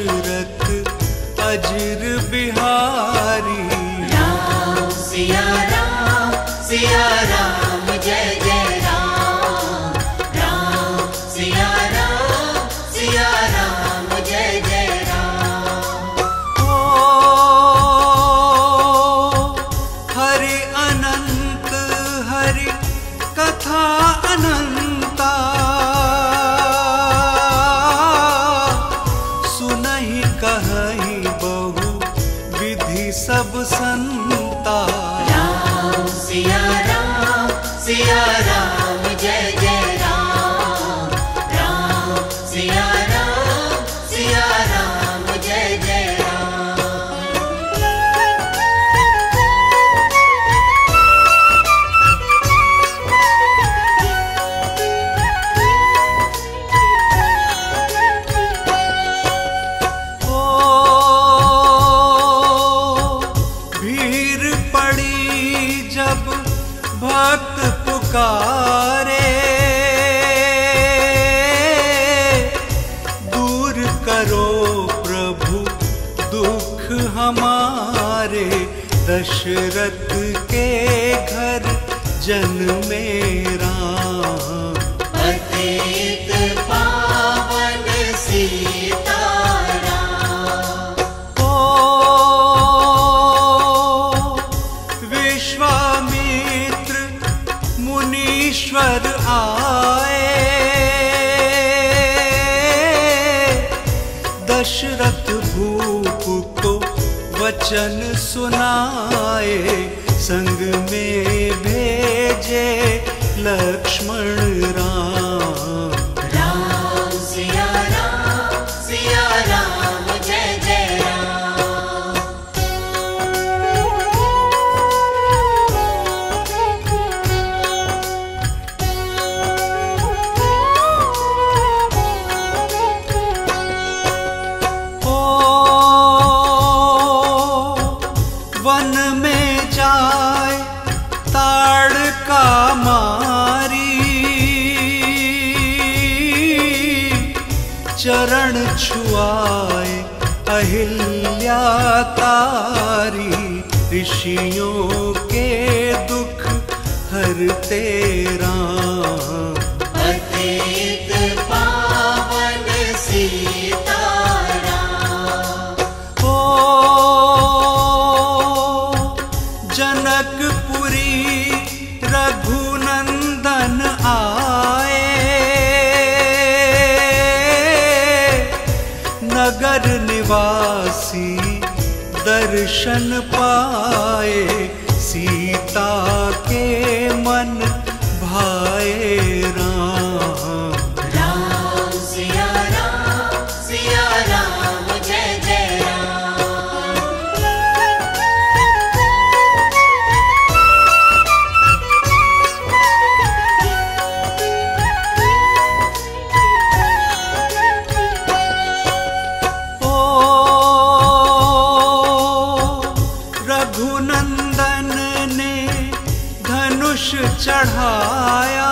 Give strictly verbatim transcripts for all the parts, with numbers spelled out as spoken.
दशरथ अजर बिहारी। राम सिया राम सिया राम जय जय राम। राम सिया राम सिया राम जय जय राम। ओ हरि अनंत हरि कथा अनंता, सुनहि कहहि बहु विधि सब संता। राम सिया राम सिया राम जय जय राम। राम सिया राम सिया राम जय जय राम। ओ भीड़ पड़ी जब भक्त पुकारे, दूर करो प्रभु दुख हमारे। दशरथ के घर जन्मे राम, पतित पावन सीताराम। ओ विश्वामित्र मुनीश्वर आए, दशरथ भूप को वचन सुनाए। संग में भेजे लक्ष्मण राम। राम सिया राम सिया राम जय जय राम। ओ वन में जाए ताड़का मारी, चरण छुआए अहिल्या तारी। ऋषियों के दुख हरते राम, पतित पावन सीताराम। ओ जनकपुरी रघुनंदन आए, नगर निवासी दर्शन पाए। सीता के मन भाए राम, राम सिया राम सिया राम जय जय राम। ओ रघुनंदन ने धनुष चढ़ाया,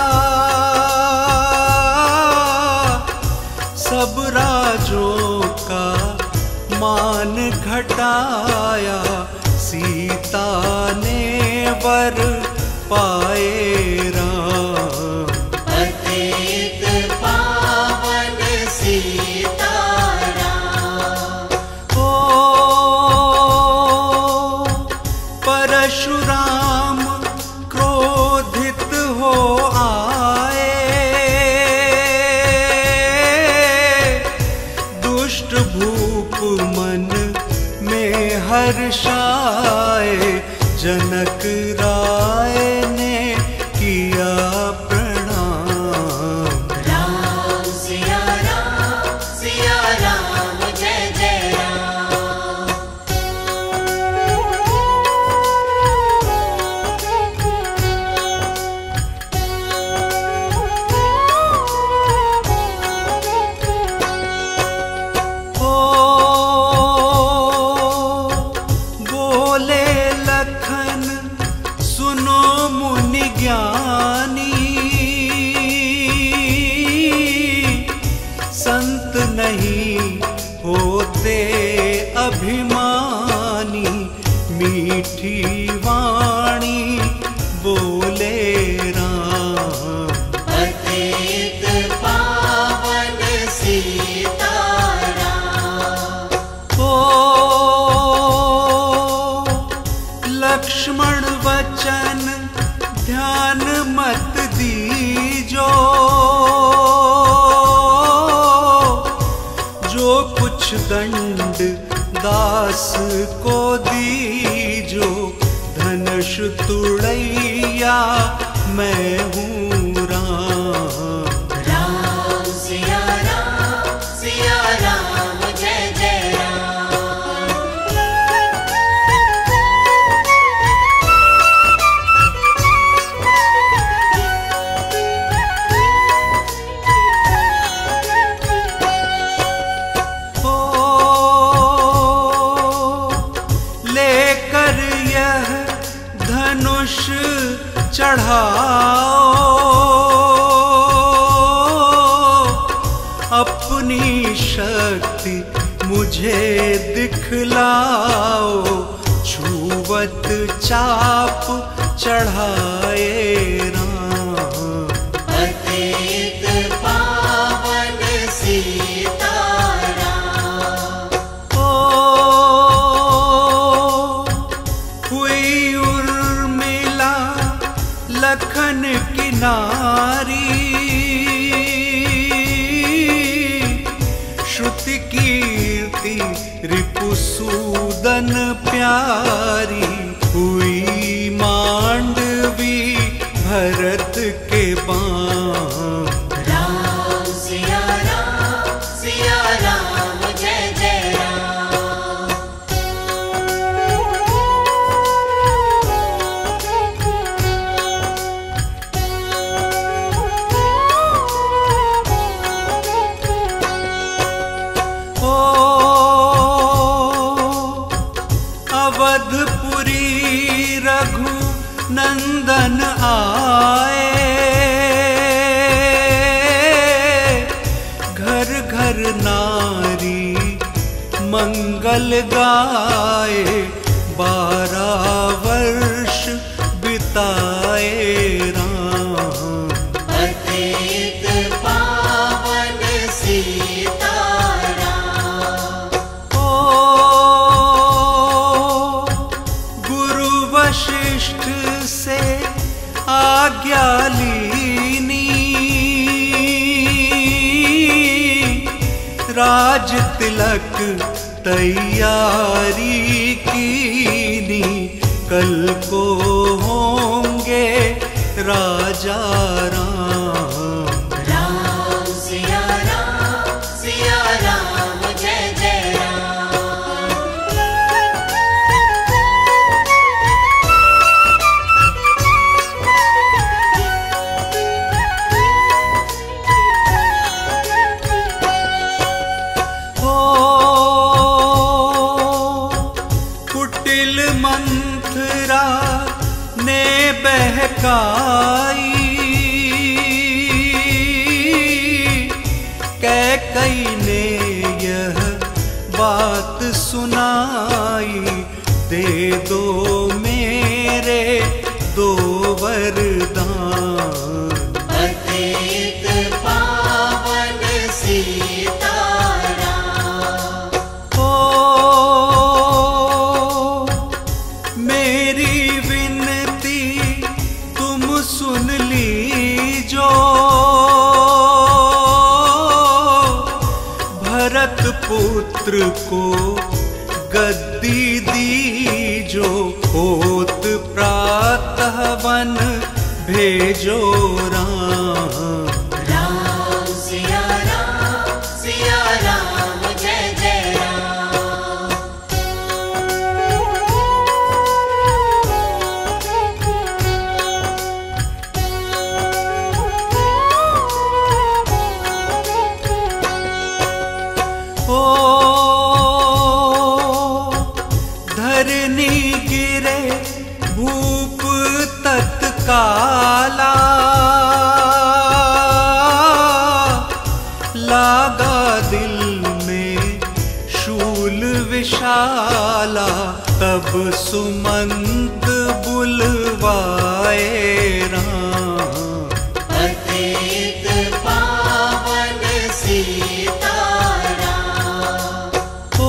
सब राजों का मान घटाया। सीता ने वर पाए राम, पतित पावन सीताराम। ओ परशुराम क्रोधित हो आए, दुष्ट भूप मन में हर्षाए। जनक राय ने किया प्रणाम, राम सिया राम सिया राम जय जय राम। ओ बोले लखन सुनो मुनि होते अभिमानी, मीठी वाणी बोले राम। पतित पावन सीताराम। ओ लक्ष्मण वचन ध्यान मत दीजो, जो कुछ दंड दास को दीजो, धनुष तुड़ैया मैं हूँ राम। राम सिया राम, सिया राम जय जय राम। ओ लेकर यह धनुष चढ़ाओ, अपनी शक्ति मुझे दिखलाओ, छुवत चाप चढ़ाए राम। पतित पावन सीताराम। ओ हुई उर्मिला लखन की नारी, श्रुति कीर्ति रिपुसूदन प्यारी, हुई मांडवी भरत के बाम। राम सिया राम, सिया राम जय जय राम। ओ अवधपुरी रघु नंदन आए, घर घर नारी मंगल गाए, बारह वर्ष बिताए राम। पतित पावन सीताराम। ओ गुरु वशिष्ठ से आज्ञा लीनी, राज तिलक तैयारी कीनी, कल को होंगे राजा राम। राम सिया राम, सिया राम जय जय राम। ओ कुटिल मंथरा ने बहकाई, कैकई ने यह बात सुनाई, दे दो मेरे दो वरदान। पतित पावन सीताराम। ओ मेरी विनती तुम सुन लीजो, भरत पुत्र को गद्दी दीजो, होत प्रातः वन भेजो राम। राम सिया राम, सिया राम जय जय राम। ओ धरनी गिरे भूप तत्काला, यज्ञशाला तब सुमंत बुलवाए राम। पतित पावन सीताराम। ओ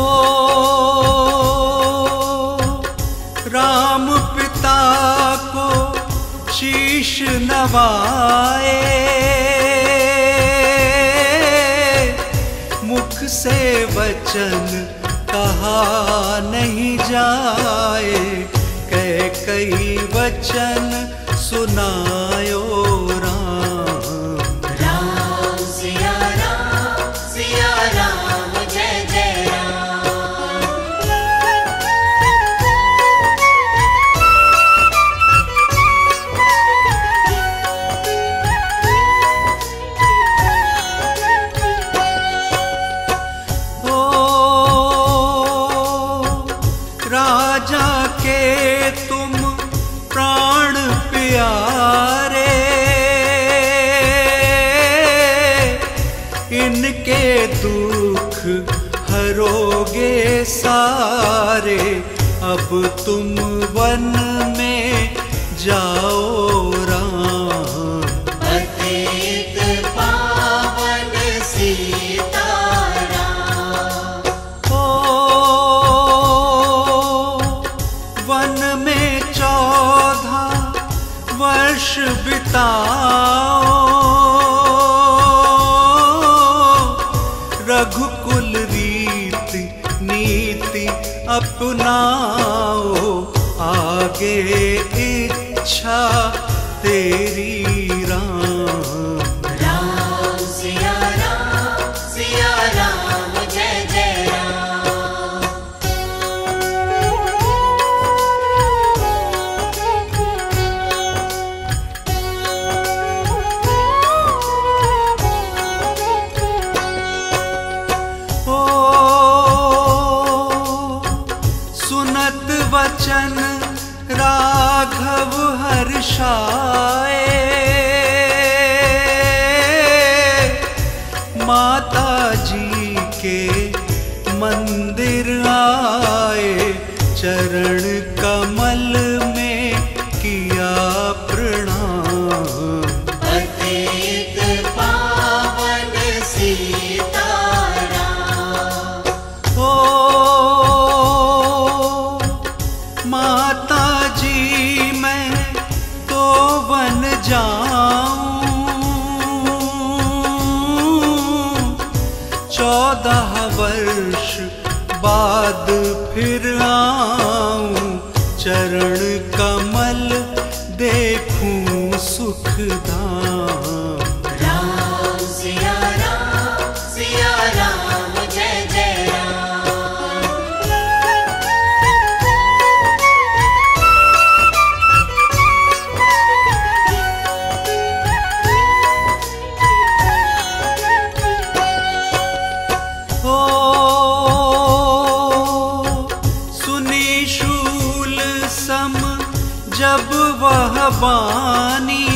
राम पिता को शीश नवाए, मुख से वचन कहा नहीं जाए, कह कई वचन सुनायो राम। राम सिया राम सिया राम जय जय राजा के तुम प्राण प्यारे, इनके दुख हरोगे सारे, अब तुम वन में जाओ राम। पतित पावन सीताराम। ओ वन में चौदह वर्ष बिताओ, रघुकुल रीति नीति अपनाओ, आगे इच्छा तेरी राम। राम सिया राम सिया राम जय जय ओ सुनत वचन राघव हर्षाए, माता जी के मंदिर आए, चरण कमल में किया प्रणाम। पतित पावन सीताराम। ओ माता जी मैं तो वन जाऊं, चौदह वर्ष बाद फिर आऊं, चरण कमल देखूं सुखधाम। राम सिया राम सिया राम जय जय ओ सुनी शूल सम जब वह बानी,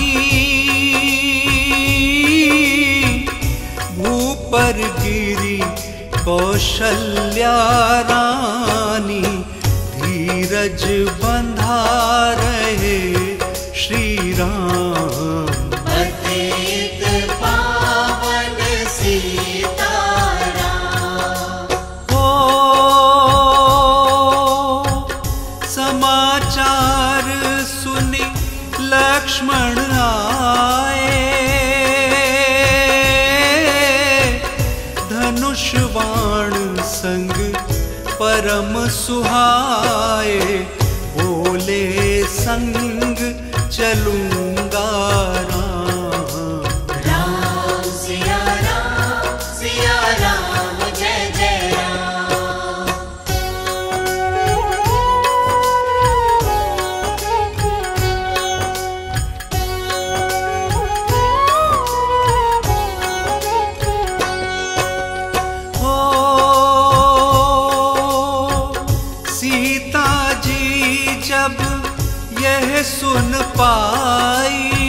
भूपर गिरी कौशल्या रानी, धीरज बंधा रहे श्री राम। पतित पावन सीताराम। ओ समाचार सुनी लक्ष्मण आए, धनुष बाण संग परम सुहाए, बोले संग चलूंगा राम। राम सिया राम सिया राम जय जय ओ सीता जी जब यह सुन पाई,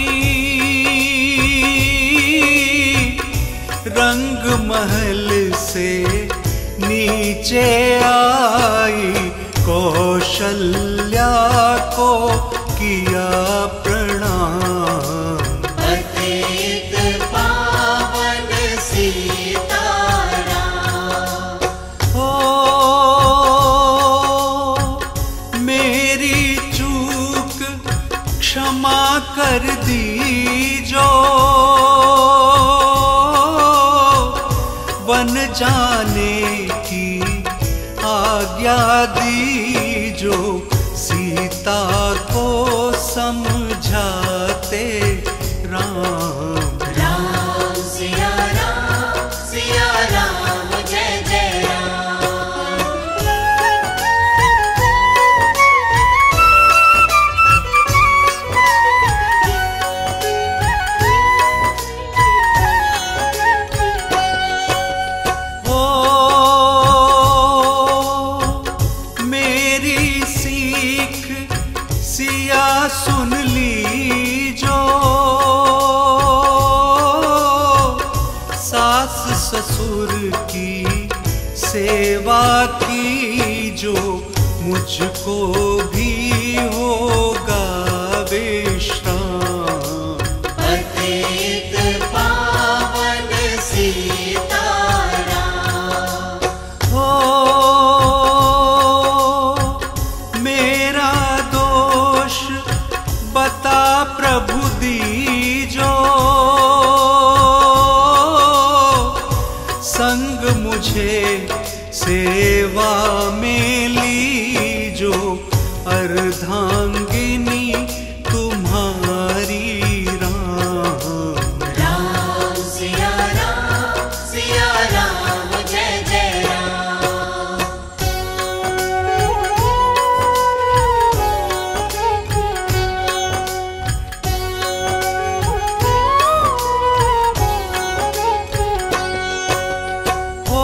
रंग महल से नी नीचे आई कौशल्या को किया प्रणाम। पतित पावन सीताराम। ओ मेरी चूक क्षमा कर दीजो, वन जाने की आज्ञा दीजो, सीता को समझाते राम। राम सिया राम, सिया राम जय जय राम। ओ मेरी सीख सिया सुन लीजो, सास ससुर की सेवा कीजो, मुझको भी होगा विश्राम। पतित पावन सीताराम। हो मेरा दोष बता प्रभु दीजो, संग मुझे सेवा में लीजो, अर्धांगिनी तुम्हारी राम। राम सिया राम, सिया राम जय जय राम। ओ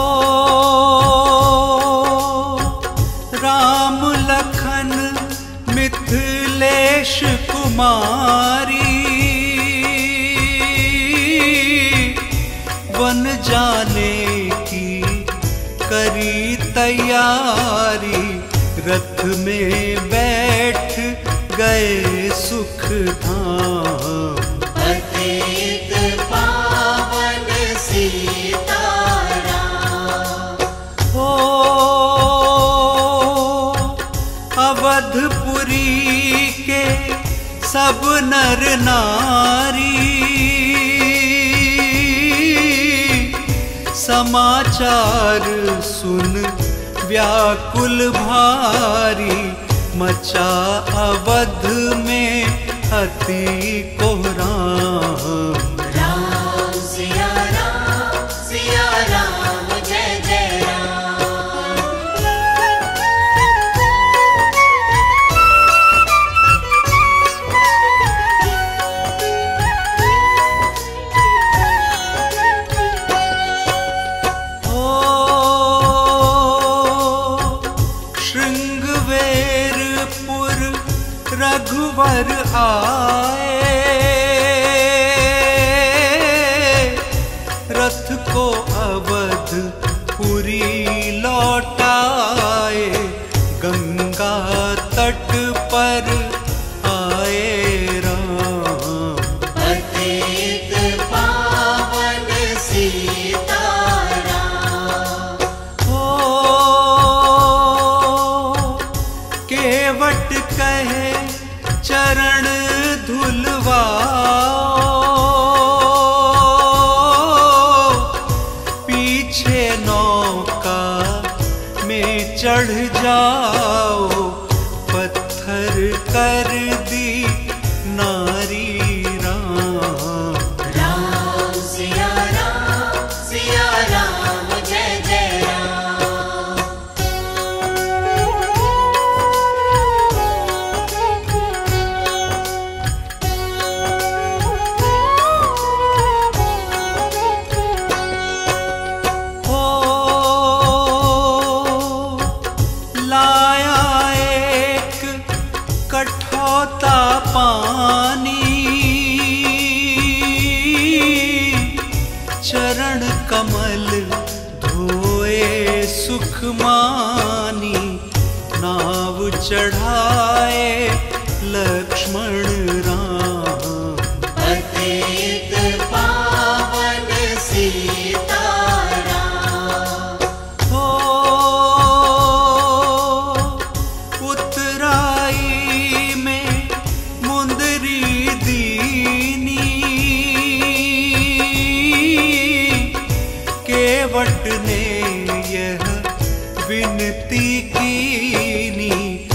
राम लखन मिथिलेश कुमारी, वन जाने की करी तैयारी, रथ में बैठ गए सुख धाम। पतित पावन सीताराम। ओ अवधपुरी के सब नर नारी, समाचार सुन व्याकुल भारी, मचा अवध में अति कोहराम। राम सिया राम, सिया राम जय जय राम। ओ श्रृंगवेरपुर रघुवर आए, रथ को अवधपुरी लौटाए, गंगा तट पर आए राम। पतित पावन सीताराम। ओ केवट कहे चरण धुलवाओ, पीछे नौका में चढ़ जाओ, पत्थर कर दी नारी राम। राम सिया राम, सिया राम जय जय राम। ओ लाया एक कठौता मानी नाव चढ़ाए लक्ष्मण राम। पतित पावन सीताराम। हो उतराई में मुंदरी दीनी केवट ने यह विनती कीनी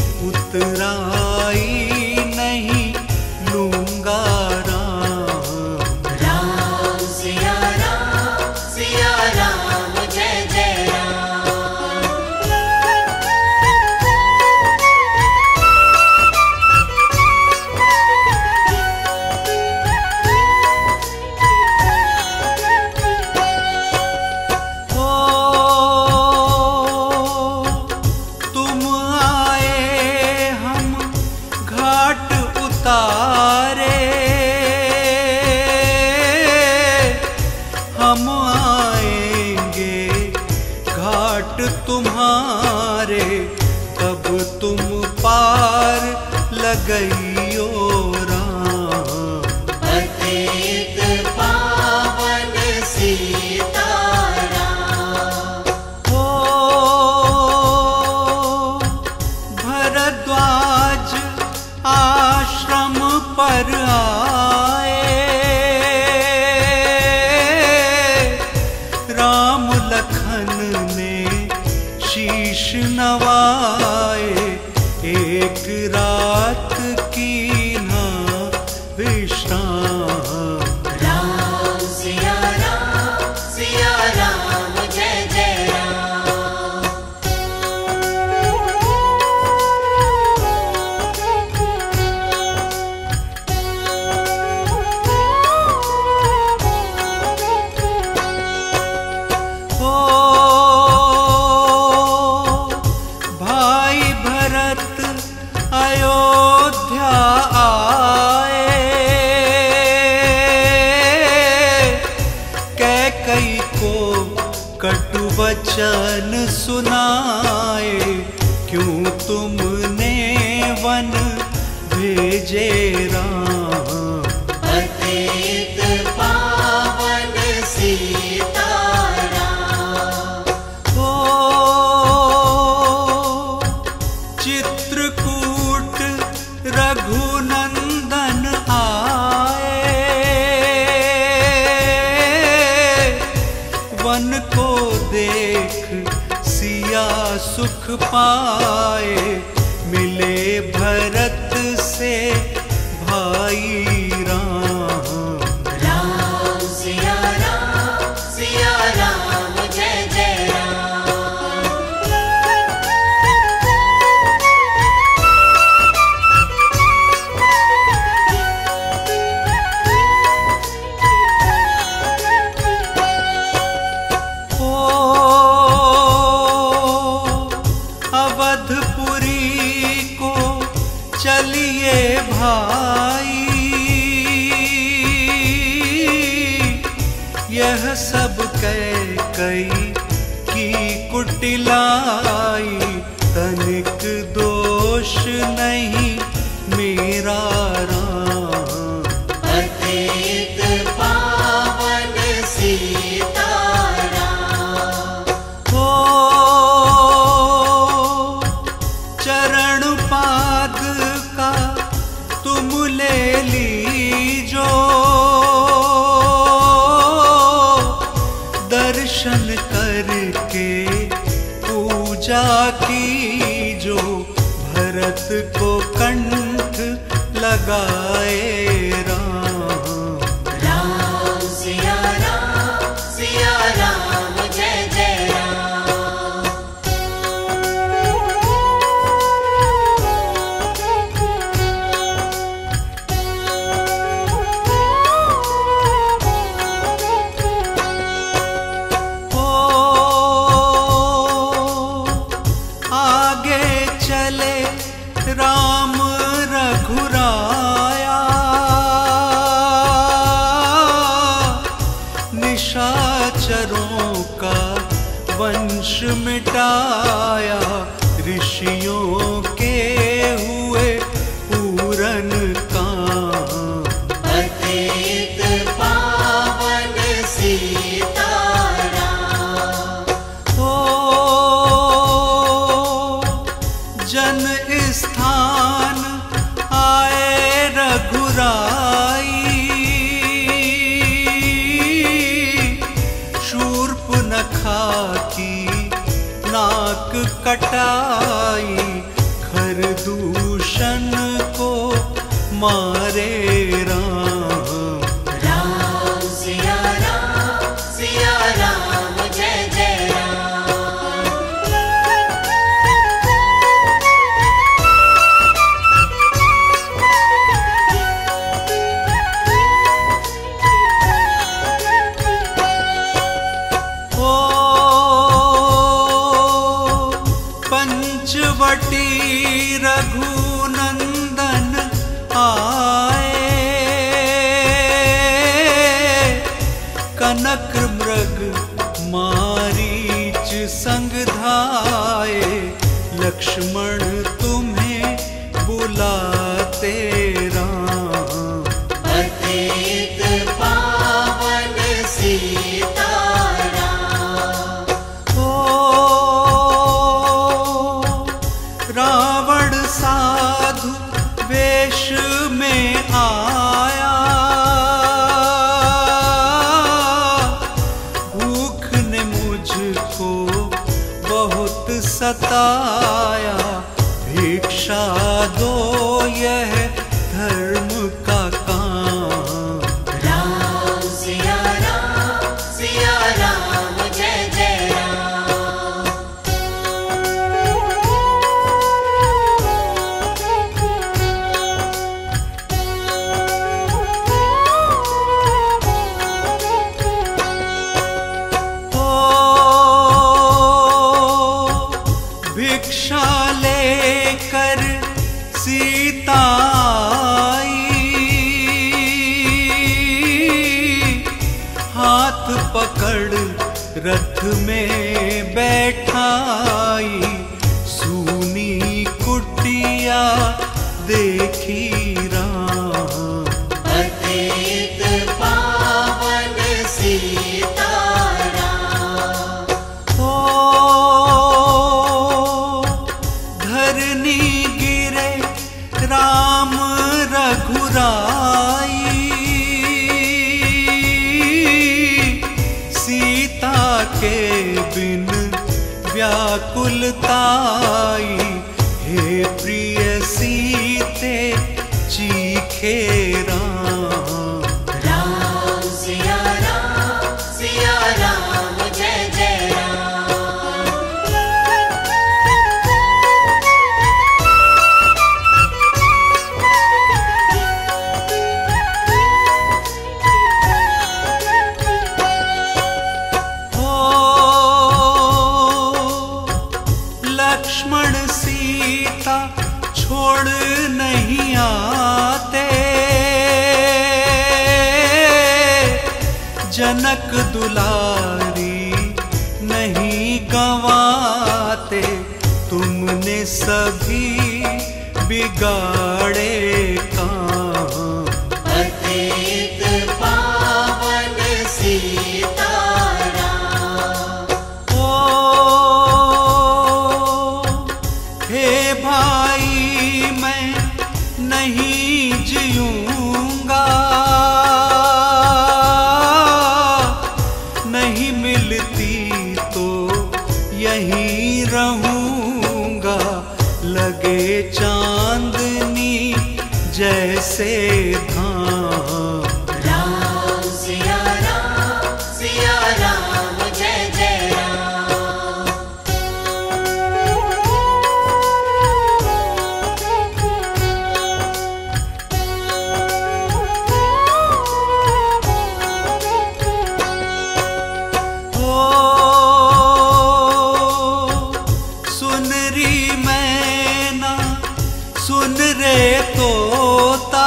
उतराई नहीं लूंगा राम। राम सिया राम सिया राम जय जय राम। हो तुम आए हम घाट उतारे हम आएंगे घाट तुम्हारे तब तुम पार लगइयो राम। पतित पावन सीताराम। हो भरद्वाज आश्रम पर आए राम लखन ने शीश नवाए एक रात की ना विश्राम। राम सिया राम सिया राम जय जय राम। हो भाई भरत अयोध्या आए कैकई को कटु वचन सुनाए क्यों तुमने वन भेजे राम। पतित पावन सीताराम। हो चित्रकूट रघुनंदन आए वन को देख सिया सुख पाए मिले भरत से भाई राम। राम सिया राम सिया राम जय जय राम। हो अवधपुरी को चलिए भाई यह सब कैकई की कुटिलाई तनिक दोष नहीं मेरा राम। पतित पावन सीताराम। हो चरण पाद का तुम ले लीजो दर्शन करके पूजा कीजो भरत को कंठ लगाए राम। राम सिया राम सिया राम जय जय राम। हो आगे चले राम रघुराया निशाचरों का वंश मिटा स्थान आए रघुराई, शूर्पनखा की नाक कटाई, खरदूषण को मारे राम। राम सिया राम सिया राम जय जय राम। ओ पंचवटी रघुनंदन आए, कनक मृग मारीच संग धाये, लक्ष्मण तुम्हें बुलाते राम। पतित पावन सीताराम। ओ रावण साधु वेश में आया, भूख ने मुझको बहुत सताया, भिक्षा दो यह धर्म का काम। राम सिया राम सिया राम जय जय राम। ओ भिक्षा लेकर सीता आई, हाथ पकड़ रथ में बैठाई, सूनी कुटिया देखी राम। पतित पावन सीताराम। ओ धरनी गिरे राम रघुराई, सीता के बिन व्याकुलताई, हे प्रिय सीते चीखे राम। राम सिया राम सिया राम जय जय राम। ओ लक्ष्मण सीता छोड़ नहीं आते, जनक दुलारी नहीं गंवाते, तुमने सभी बिगाड़े काम। पतित पावन सीताराम। ओ हे भाई मैं नहीं जीऊंगा, नहीं मिलती तो यहीं रहूंगा, लगे चांदनी जैसे धाम। राम सिया राम सिया राम जय जय राम। ओ सुनरी मैना सुन रे तोता,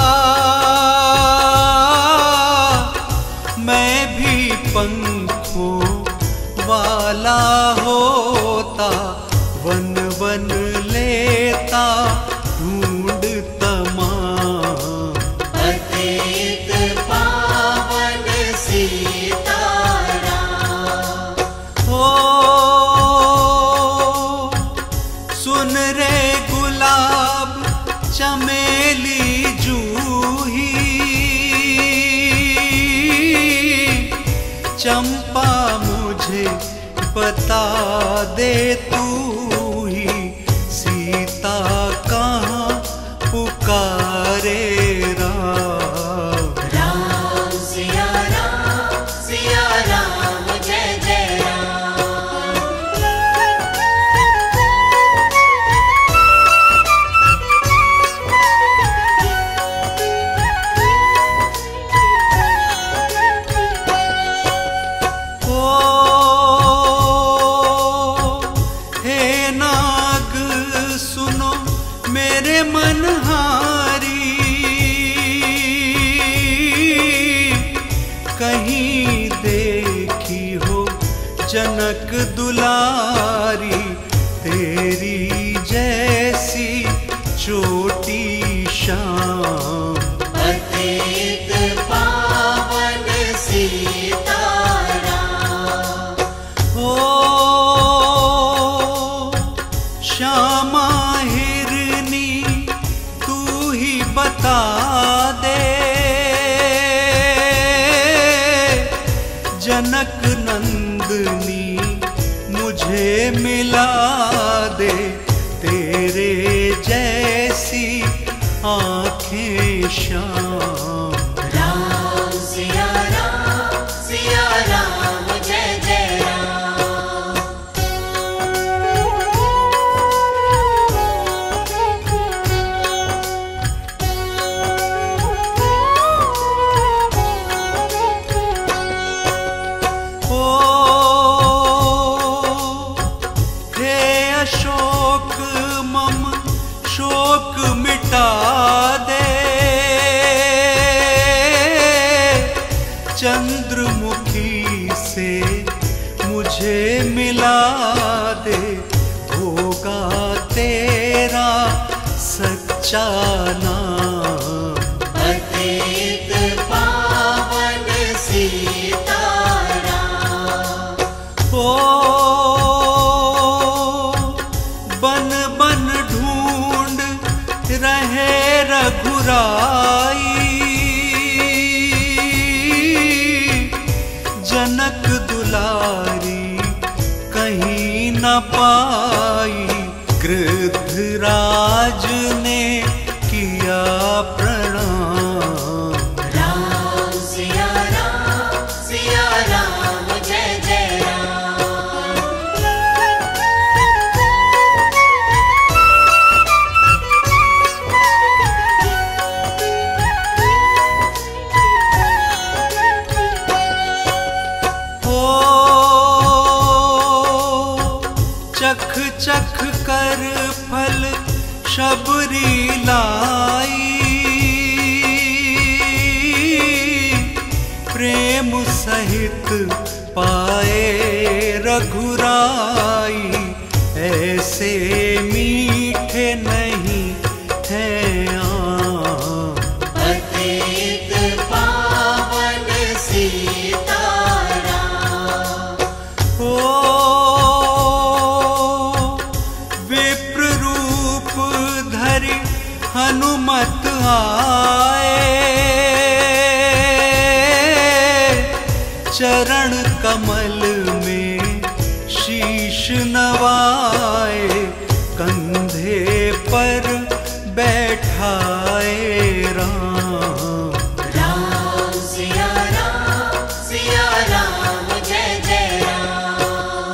मैं भी पंखों वाला होता, वन वन लेता ढूंढ तमाम। पतित पावन सीताराम। ओ सुन रे गुलाब बता दे तू ही सीता कहाँ पुकारे राम। राम सिया राम सिया राम जय जय राम। मेरे मनहारी कहीं देखी हो जनक दुलारी, तेरी जैसी चोटी शाम। पतित पावन सीताराम। ओ श्यामा बता दे जनक नंदनी मुझे मिला दे, तेरे जैसी आँखें श्याम। राम सिया राम सिया राम जय जय राम। शोक मिटा दे चंद्रमुखी से मुझे मिला दे, होगा तेरा सच्चा नाम। पतित पावन सीताराम। ओ बन बन ढूंढ रहे रघुराई, जनक दुलारी कहीं न पाई, गृद्धराज ने किया प्रणाम। राम सिया राम सिया राम जय जय राम। चख चख कर फल शबरी लाई, प्रेम सहित पाए रघुराई, ऐसे मीठे नहीं हैं आम। पतित पावन सीताराम। ओ हनुमत आए चरण कमल में शीश नवाए, कंधे पर बैठाए राम। राम सिया राम सिया राम जय जय राम।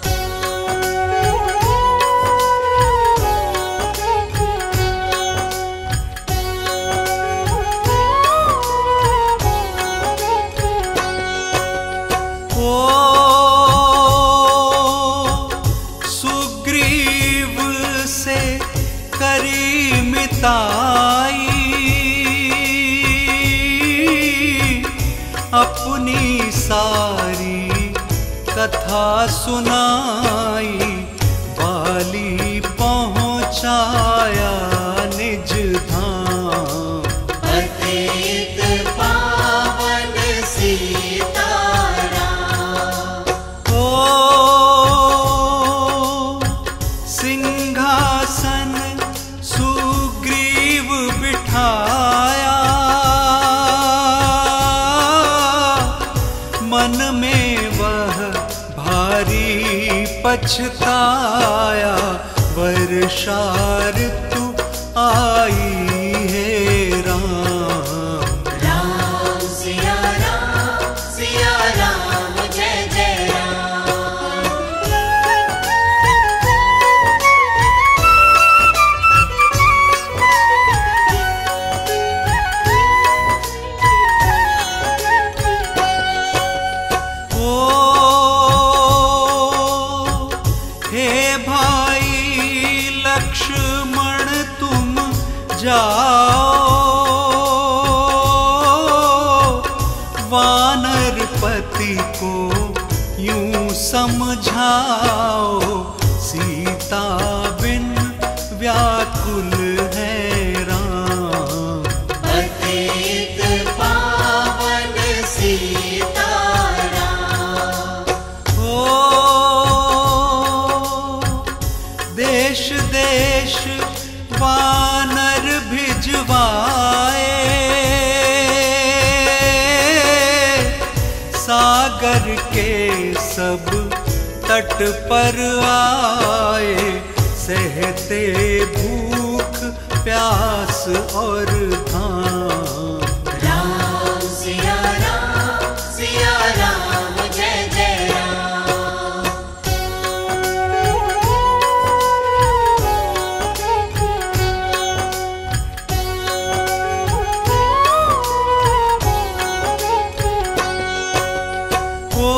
सुग्रीव से करी मिताई, अपनी सारी कथा सुनाई, बाली पहुँचाया निज धाम। पतित पावन सीताराम। सिंहासन सुग्रीव बिठाया, मन में वह भारी पछताया, वर्षा ऋतु आई है राम। राम सिया राम, सिया राम, जय जय राम। ओ हे भाई लक्ष्मण तुम जाओ, वानरपति को यूं समझाओ, सीता बिन व्याकुल है राम। पतित पावन सीताराम। ओ देश देश वानर भिजवाए, सागर के सब तट पर आए, सहते भूख प्यास और धाम। राम सिया राम, सिया राम, जय जय राम। ओ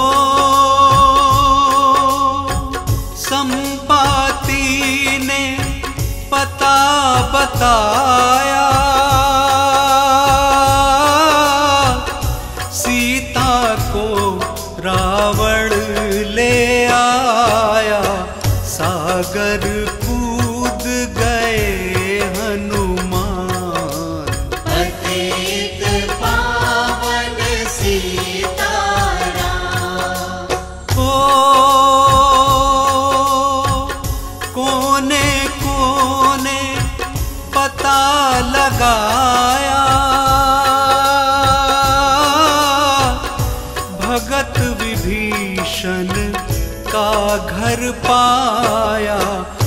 संपाति ने पता बताया, सीता को रावण ले आया, सागर कूद गए हनुमान। पतित पावन सीताराम। ओ कोने कोने पता लगाया, भगत विभीषण का घर पाया,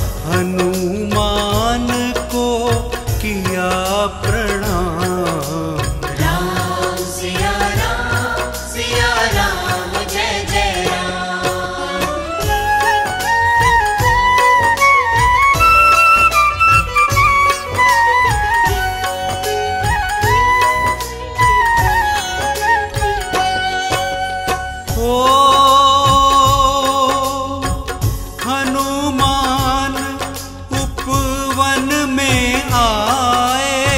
हनुमान को किया प्रणाम। राम सिया राम, सिया राम, जय जय राम। ओ हनुमान उपवन में आए,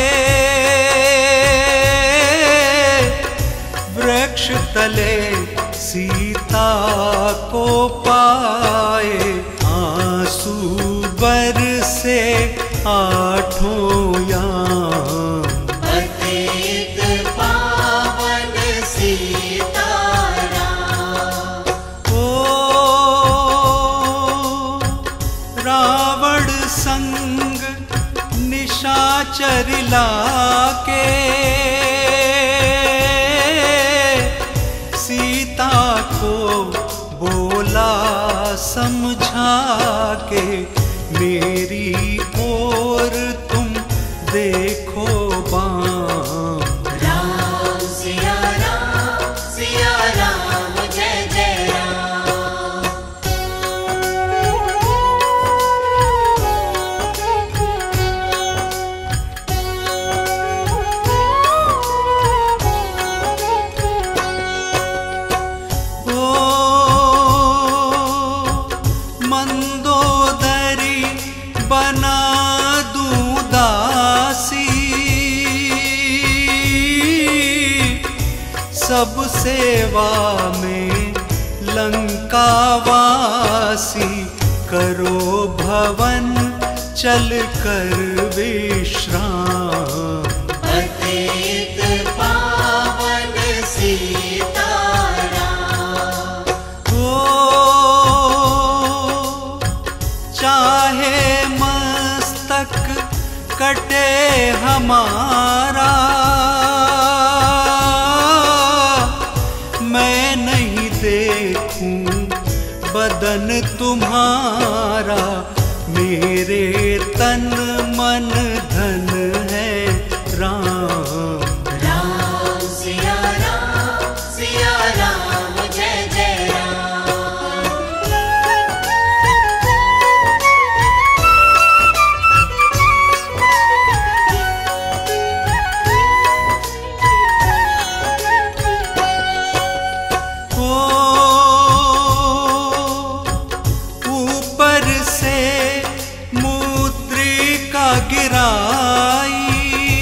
वृक्ष तले सीता को पाए, आंसू बरसे आठों याम। पतित पावन सीताराम। ओ रावण संग निशाचर लाके, सीता को बोला समझा के, मेरी ओर तुम देखो बाम। राम सिया राम, सिया राम, जय जय राम। ओ मंदोदरी बना दूं दासी, सब सेवा में लंकावासी, करो भवन चल कर विश्राम। पतित पावन सीताराम। ओ चाहे मस्तक कटे हमारा, मैं नहीं देखूं बदन शरण तुम्हारा मेरे तन मन धन है राम। राम सिया राम सिया राम जय जय राम। ऊपर से मुद्रिका गिराई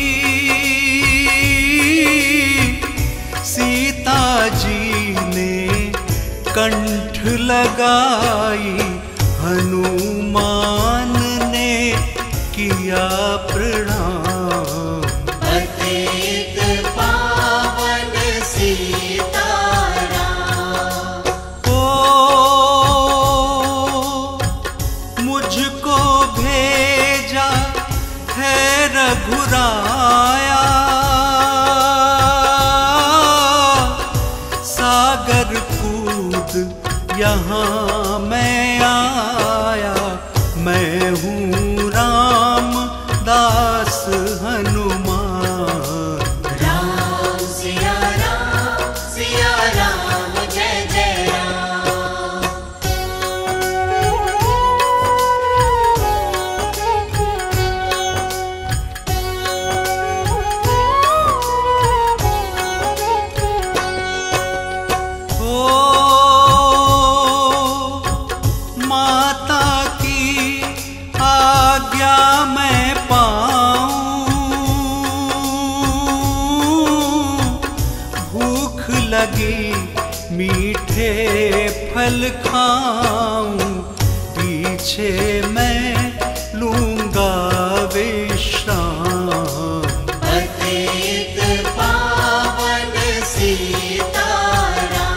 सीता जी ने कंठ लगाई हनुमान ने किया प्रणाम। पतित पावन सीताराम। मुझको भेजा है रघुराया सागर कूद यहाँ मैं आया। मैं हूँ राम दास हनुमान। राम सिया राम सिया राम जय जय राम। माता की आज्ञा मैं पाऊं भूख लगी मीठे फल खाऊं पीछे मैं लूंगा विश्राम। पतित पावन सीताराम।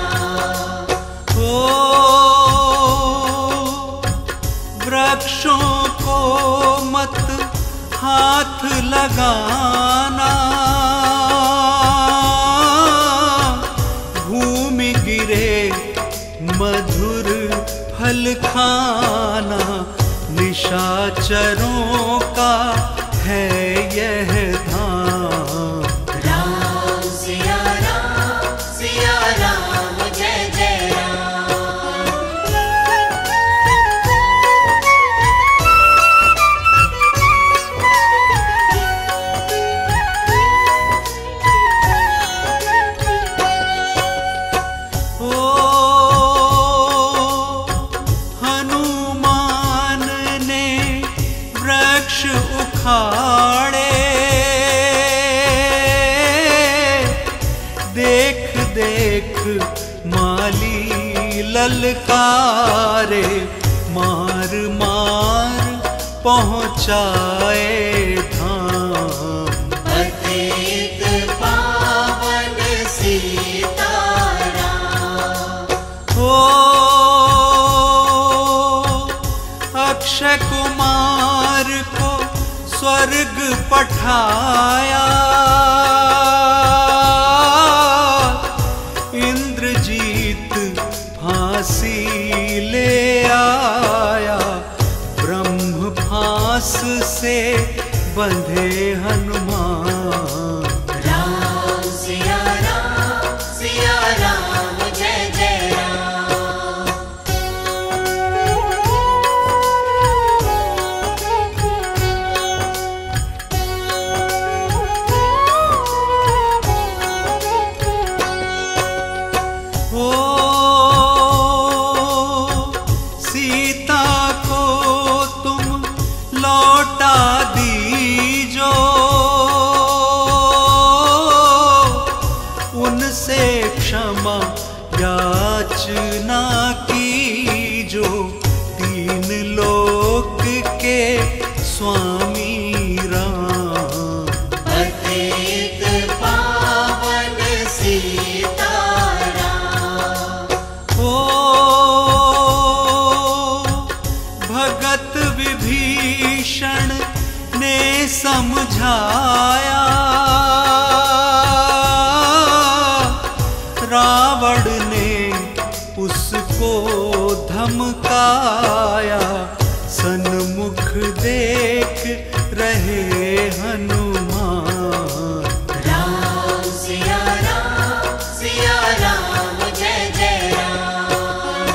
वृक्षों को मत हाथ लगाना भूमि गिरे मधुर फल खाना। निशाचरों का है यह धाम। राम सिया राम सिया राम जय जय राम। हनुमान ने वृक्ष उखाड़े देख देख माली ललकारे मार मार पहुँचाए धाम। पतित पावन सीताराम। हो अक्षय कुमार को स्वर्ग पठाया इंद्रजीत फांसी ले आया। ब्रह्म फांस से बंधे हनुमान। राम सिया राम सिया राम जय जय राम। सीता को तुम लौटा दीजो उनसे क्षमा याचना कीजो। तीन लोक के स्वामी राम। पतित पावन सीताराम। हो भगत विभीषण ने समझाया रावण ने उसको धमकाया। देख रहे हनुमान। राम सिया राम सिया राम जय जय राम।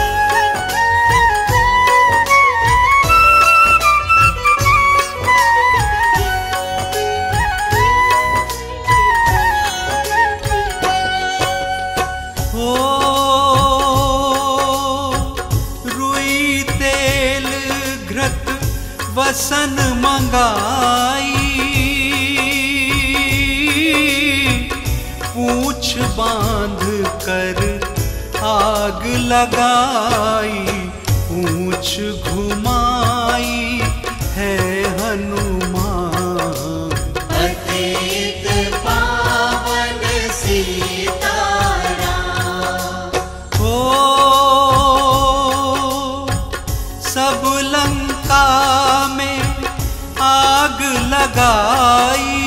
हो रुई तेल घृत वसन मंगाई, पूछ बांध कर आग लगाई, पूछ घुमाई है हनुमान। पतित पावन सीताराम। हो सब लंका में आग लगाई,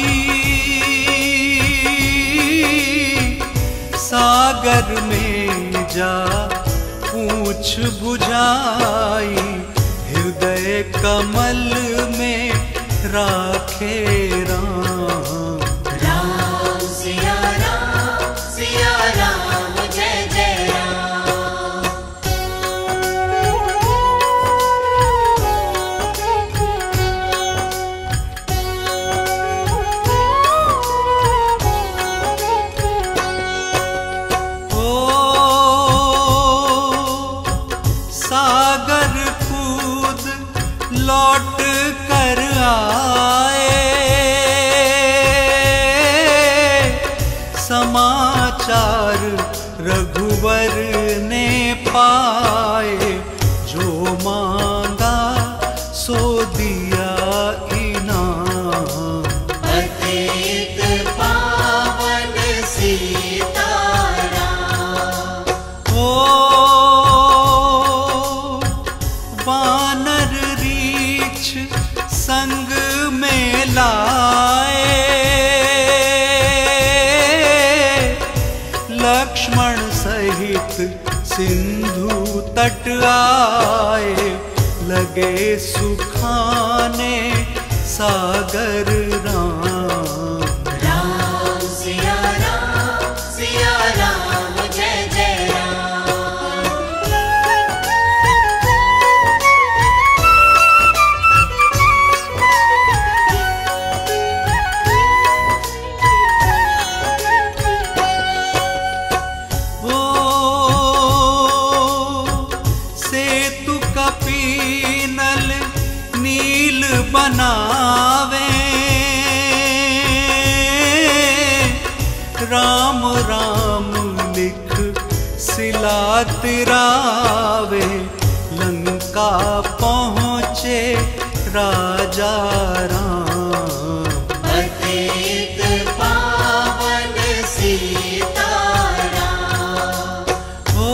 सागर में जा पूछ बुझाई, हृदय कमल में राखे राम। राम सिया राम सिया राम जय जय राम। सागर कूद लौट कर आए, समाचार रघुवर ने पाए, जो मांगा सो दिया इनाम। पतित पावन सीताराम। हो वानर रीछ संग में लाए, लक्ष्मण सहित सिंधु तट आए, लगे सुखाने सागर राम। राम सिया राम सिया राम जय जय राम। ओ सेतु कपीनल नील बनावे, राम राम लिख सिला तिरावे, लंका पहुँचे राजा राम। पतित पावन सीताराम। हो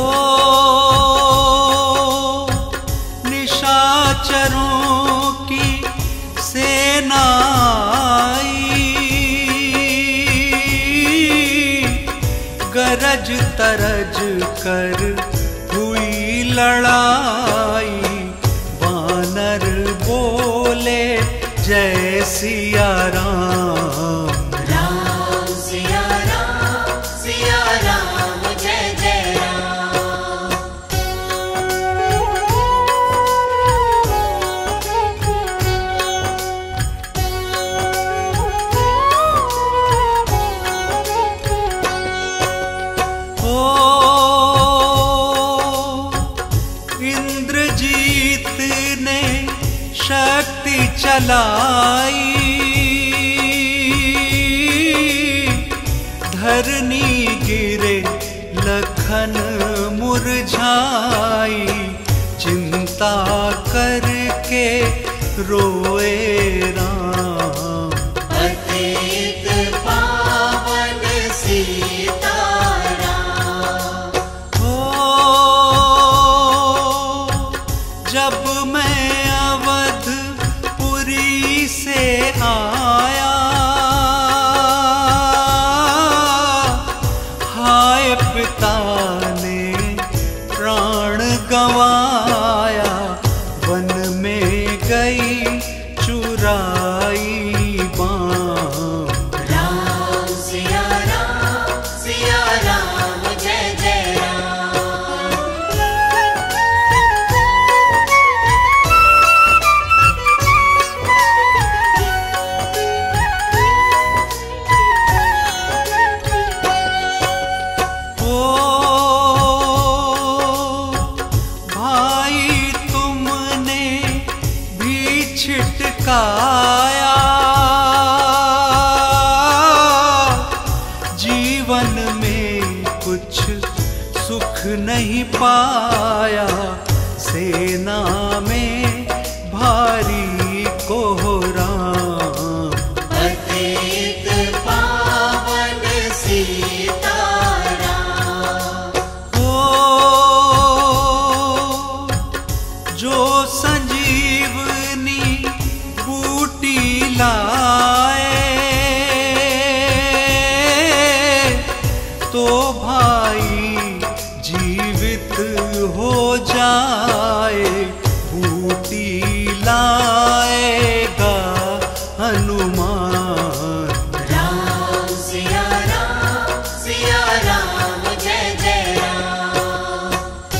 निशाचरों की सेना आई, गरज तरज कर हुई लड़ाई, वानर बोले जय सिया राम। राम सिया राम सिया राम जय जय राम। हो इंद्रजीत ने शक्ति चलाई, धरनी गिरे लखन मुरझाई, चिंता करके रोए राम। पतित पावन सीताराम। हो जब मैं अवधपुरी से आया, हाय पिता ने प्राण गंवाया, वन में गई सुधराई बाम। राम सिया राम सिया राम जय जय राम। ओ भाई तुमने भी छिटकाया, जीवन में कुछ सुख नहीं पाया, सेना में भारी कोहराम। पतित पावन सीताराम। ओ जो संजीवनी बूटी लाए, तो भाई जीवित हो जाए, बूटी लाएगा हनुमान। राम सिया राम सिया राम जय जय राम।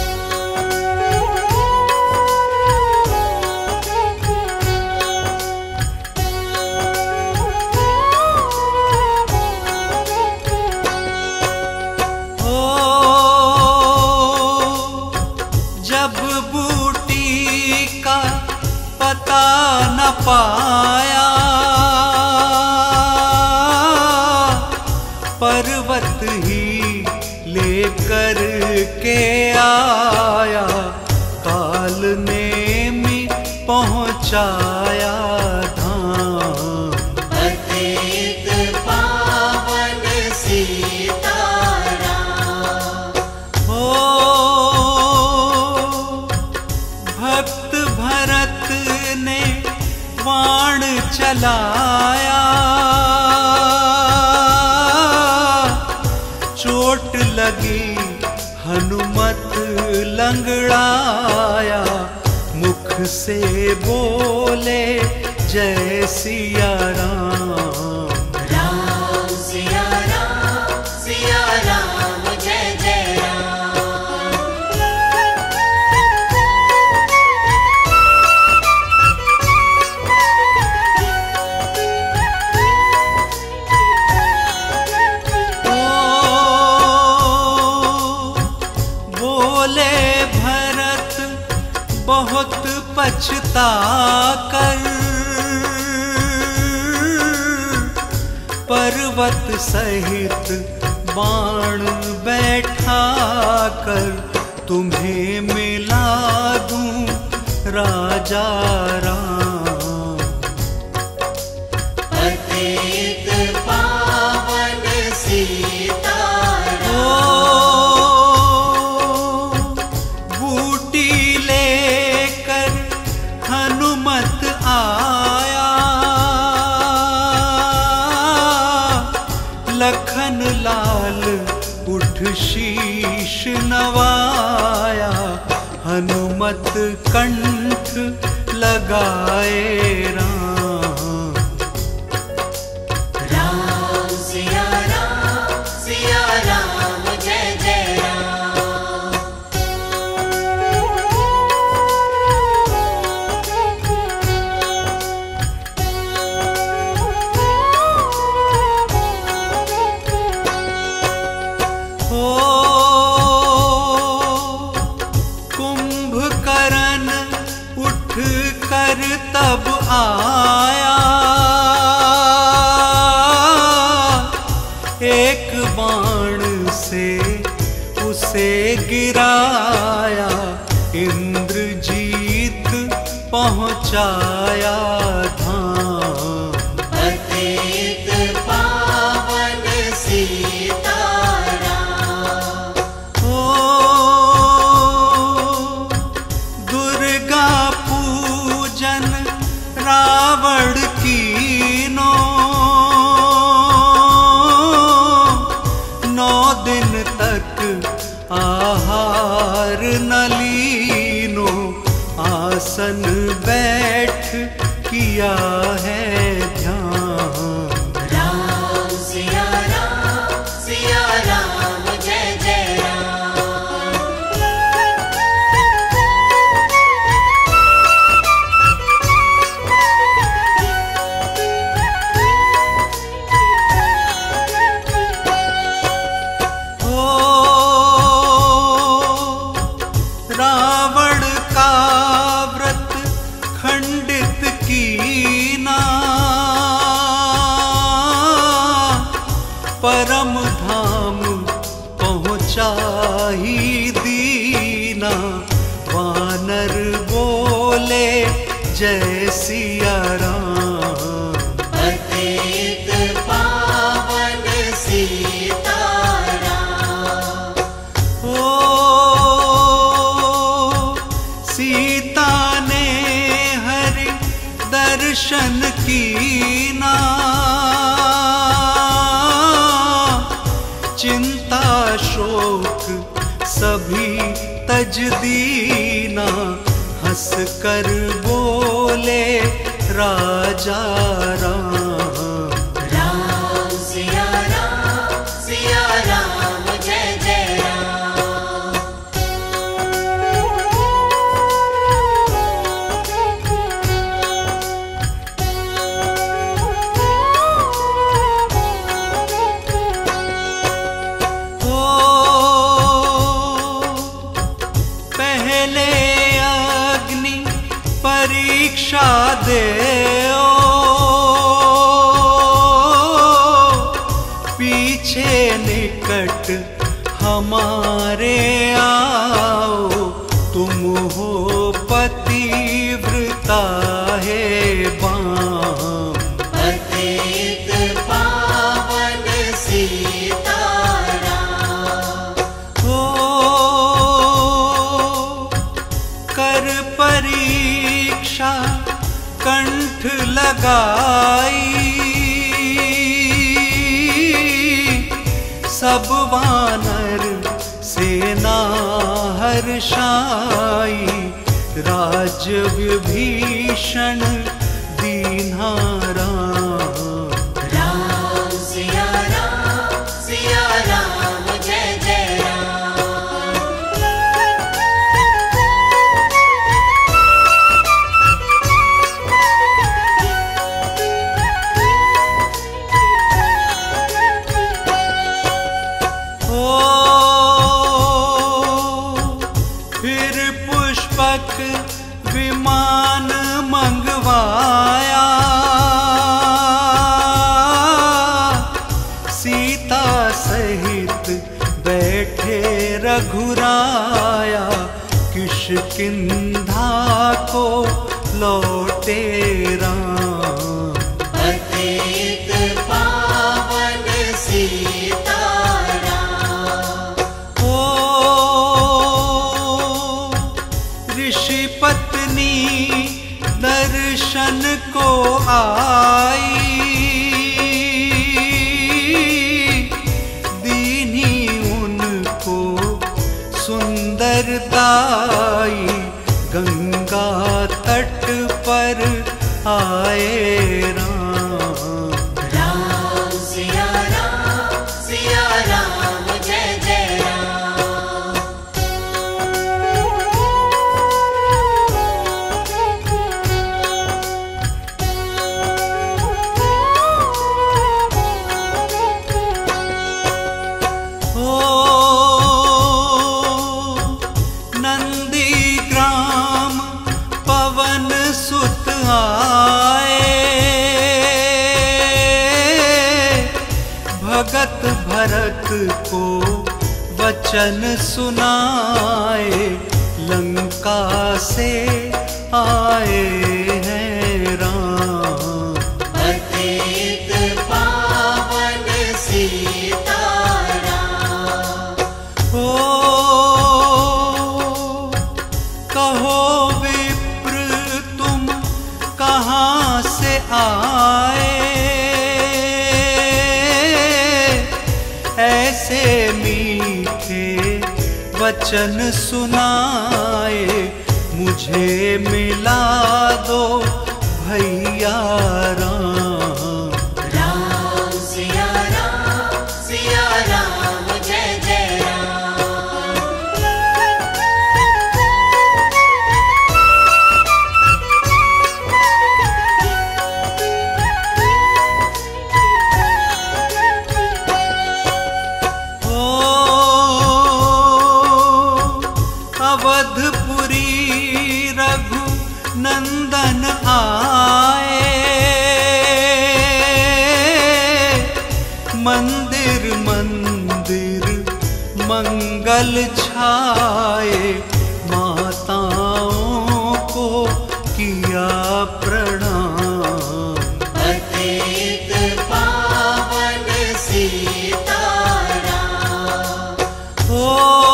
ओ जब बूटी का पता न पाया, पर्वत ही लेकर के आया, काल नेमी पहुंचाया धाम। पतित पावन सीताराम। ओ भक्त भरत ने बाण चलाया, चोट लगी हनुमत लंगड़ाया, मुख से बोले जय सिया राम। राम सिया राम सिया राम जय जय राम। ओ बोले भरत बहुत पछता कर, पर्वत सहित बाण बैठा कर, तुम्हें मिला दूं राजा राम। पतित पावन सीताराम। ओ बूटी लेकर हनुमत आया, लखन लाल उठ शीश नवाया, हनुमत कंठ लगाए राम। राम सिया राम सिया राम जय जय राम। ओ कुंभकर्ण उठ कर तब आया, एक बाण से उसे गिराया, इंद्रजीत पहुंचाया धाम। पतित पावन सीताराम। ओ दुर्गा पूजन रावण कीनो, नौ दिन तक आहार न लीनो, आसन बैठ किया किया है ध्यान। राम सिया राम सिया राम जय जय राम। ओ रावण का व्रत खंडित कीना, परम धाम पहुँचा ही दीना। वानर बोले जय सिया राम। पतित पावन सीताराम। ओ सीता ने हरि दर्शन कीना, चिंता शोक सभी तज दीना। हंस कर बोले राजा राम। राम सिया राम सिया राम जय जय राम। पहले अग्नि परीक्षा दे, पीछे निकट हमारे आओ। तुम हो पतिव्रता है बाम। पतित पावन सीताराम। हो कर परीक्षा कंठ लगाई, सब वानर सेना हर्षाई। राज विभीषण दीन्हा राम। राम सिया राम सिया राम जय जय राम। फिर पुष्पक विमान मंगवाया, सीता सहित बैठे रघुराया। किष्किंधा को लौटे राम। पतित पावन सीताराम। ओ ऋषि पत्नी दर्शन को आई, दीनी उनको सुंदरताई। गंगा तट पर आए राम। राम सिया राम सिया राम जय जय राम। ओ नंदी ग्राम पवन सुत आए, भगत भरत को वचन सुनाए। लंका से आए हैं राम। पतित पावन सीताराम। ओ कहो विप्र तुम कहाँ से आए, ऐसे मीठे वचन सुनाए। मुझे मिला दो भैया राम। राम सिया राम सिया राम जय जय राम। ओ अवधपुरी रघु नंदन आए, मंदिर मंदिर मंगल छाए, माताओं को किया प्रणाम। पतित पावन सीताराम। ओ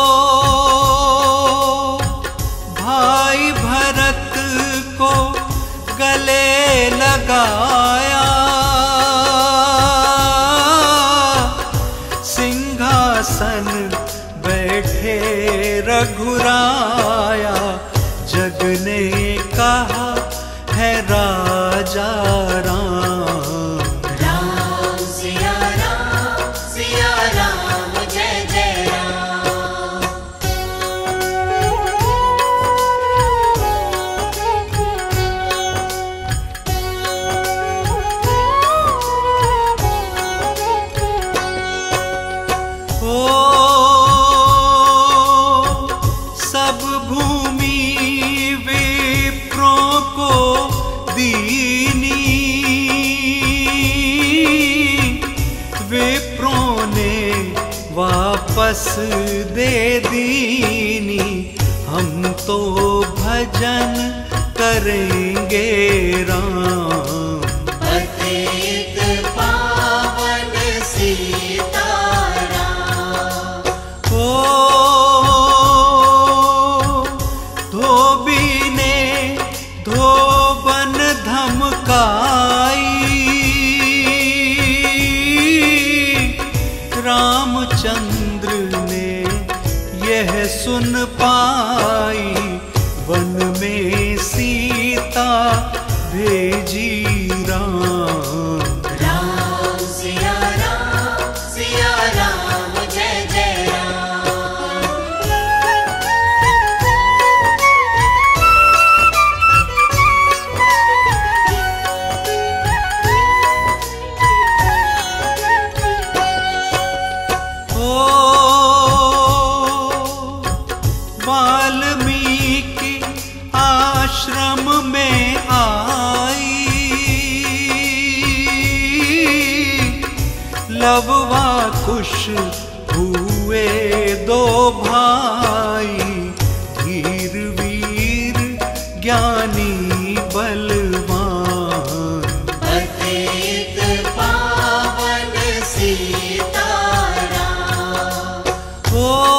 भाई भरत को गले लगाया, सिंहासन बैठे रघुराया, जग ने कहा है राजा राम। राम सिया राम सिया राम जय जय राम। ओ सब भूमि विप्रों को दीनी, विप्रों ने वापस दे दीनी, हम तो भजन करेंगे राम। पतित पावन सीताराम। ओ धोबी ने धोबन धमकाई, रामचंद्र ने यह सुन पाई, वन में सीता भेजी राम। राम सिया राम सिया राम जय जय राम। ओ वाल्मीकि आश्रम में आई, लववा कुश हुए दो भाई, धीर वीर ज्ञानी बलवान। पतित पावन सीताराम। ओ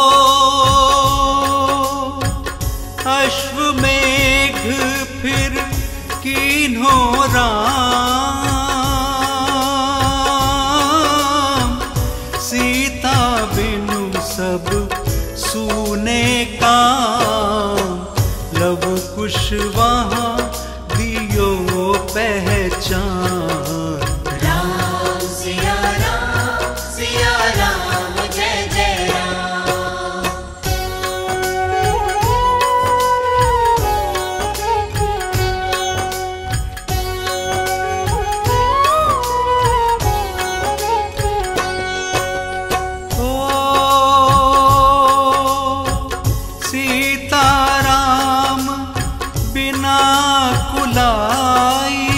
अश्वमेघ फिर कीन्हों राम, सीता बिनु सब सूने काम, लव कुश वहाँ दियो पहचान। राम सिया राम सिया राम जय जय राम। सीताराम बिना कुलाई,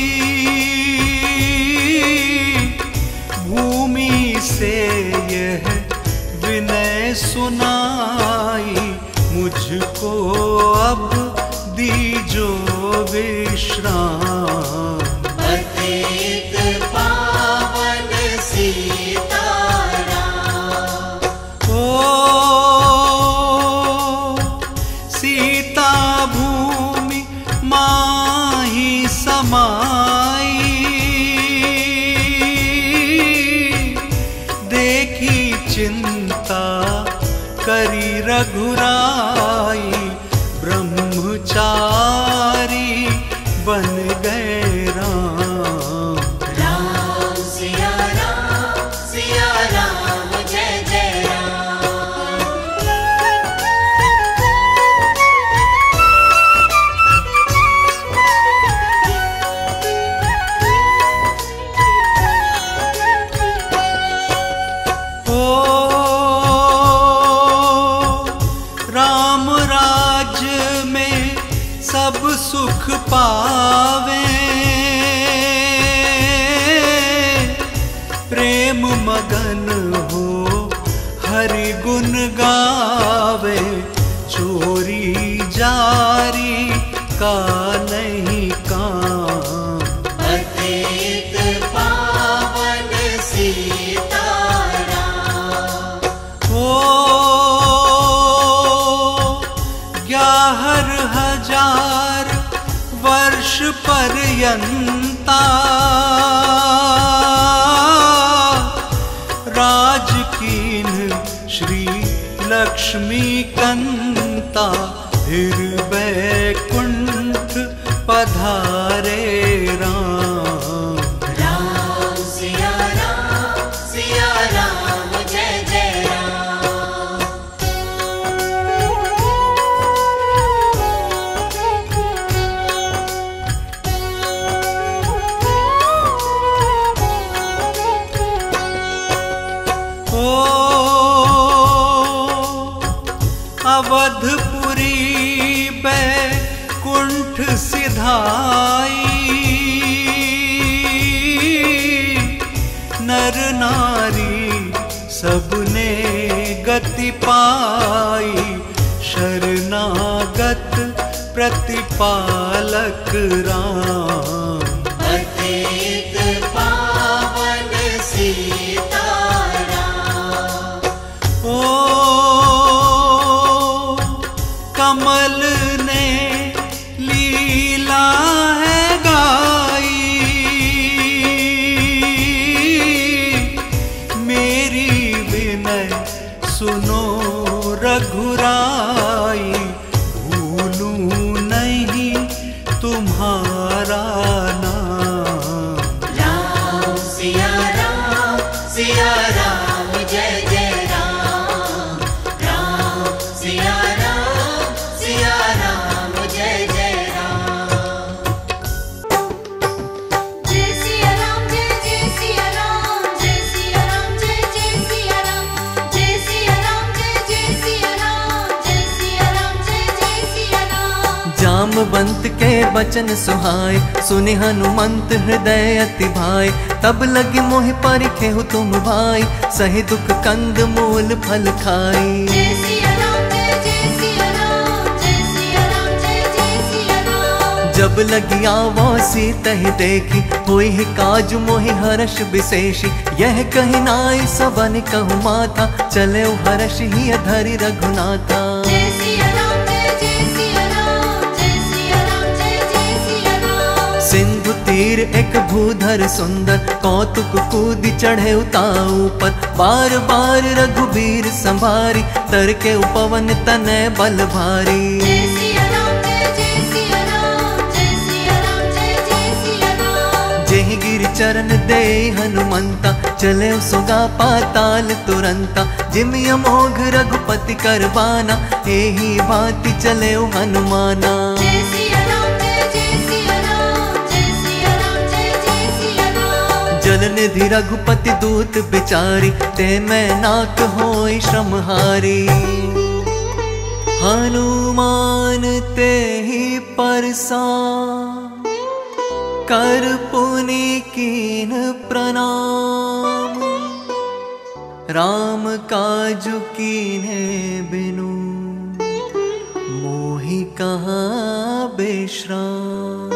भूमि से यह विनय सुनाई, मुझको अब दीजो विश्राम। पतित पावन सीताराम। ओ सीता भूमि माही समाई, देखी चिंता करी रघुराई, ब्रह्मचारी बन गए गावे, चोरी जारी का नहीं काम। पतित पावन सीताराम। ओ ग्यारह हजार वर्ष पर्यंता राज कीन श्री लक्ष्मी कंता, फिर बैकुंठ पधारे राम। राम सिया राम, सिया राम जय जय राम। ओ अवधपुरी बैकुंठ सिधाई, नर नारी सबने गति पाई, शरणागत प्रतिपालक राम। पतित पावन सीताराम। ओ कमल ने लीला है गाई, मेरी विनय सुनो रघुराई, भूलूं नहीं तुम्हारा नाम। राम सिया राम, सिया राम जय जय राम। राम सिया राम, सिया राम जय जय राम। जय सिया राम, जय जय सिया राम, जय सिया राम, जय जय सिया राम, जय सिया राम, जय जय सिया राम, जय सिया राम, जय जय सिया राम। जामवंत के बचन सुहाए, सुने हनुमंत हृदय अति भाए, तब लगी मोहि परिखे हो तुम भाई, सहे दुख कंद मूल फल खाई। जय सिया राम, जय जय सिया राम, जय सिया राम, जय जय सिया राम। जब लगी आवो सीतहि देखी, होई है काज मोहि हर्ष विशेषी, यह कहि नाई सबन कहु माता, चले हर्ष ही धरि रघुनाथा। जय सिया राम, जय जय सिया राम, जय सिया राम, जय जय सिया राम। सिंधु तीर एक भूधर सुंदर, कौतुक कूदी चढ़े उताऊ पर, बार बार रघुबीर संभारी, तर के उपवन तनय बल भारी। जय सिया राम, जय जय सिया राम, जय सिया राम, जय जय सिया राम। जेहि गिर चरण दे हनुमंता, चले सुगा पाताल तुरंता, जिमि अमोघ रघुपति करबाना, एहि भांति चले हनुमाना। जय सिया राम, जय जय सिया राम, जय सिया राम, जय जय सिया राम। जल निधि रघुपति दूत बिचारी, ते मैं नाक होई श्रमहारी। हनुमान ते ही परसा, कर पुनि कीन प्रणाम, राम काजु कीन्हे बिनु, मोहि कहाँ बेश्राम।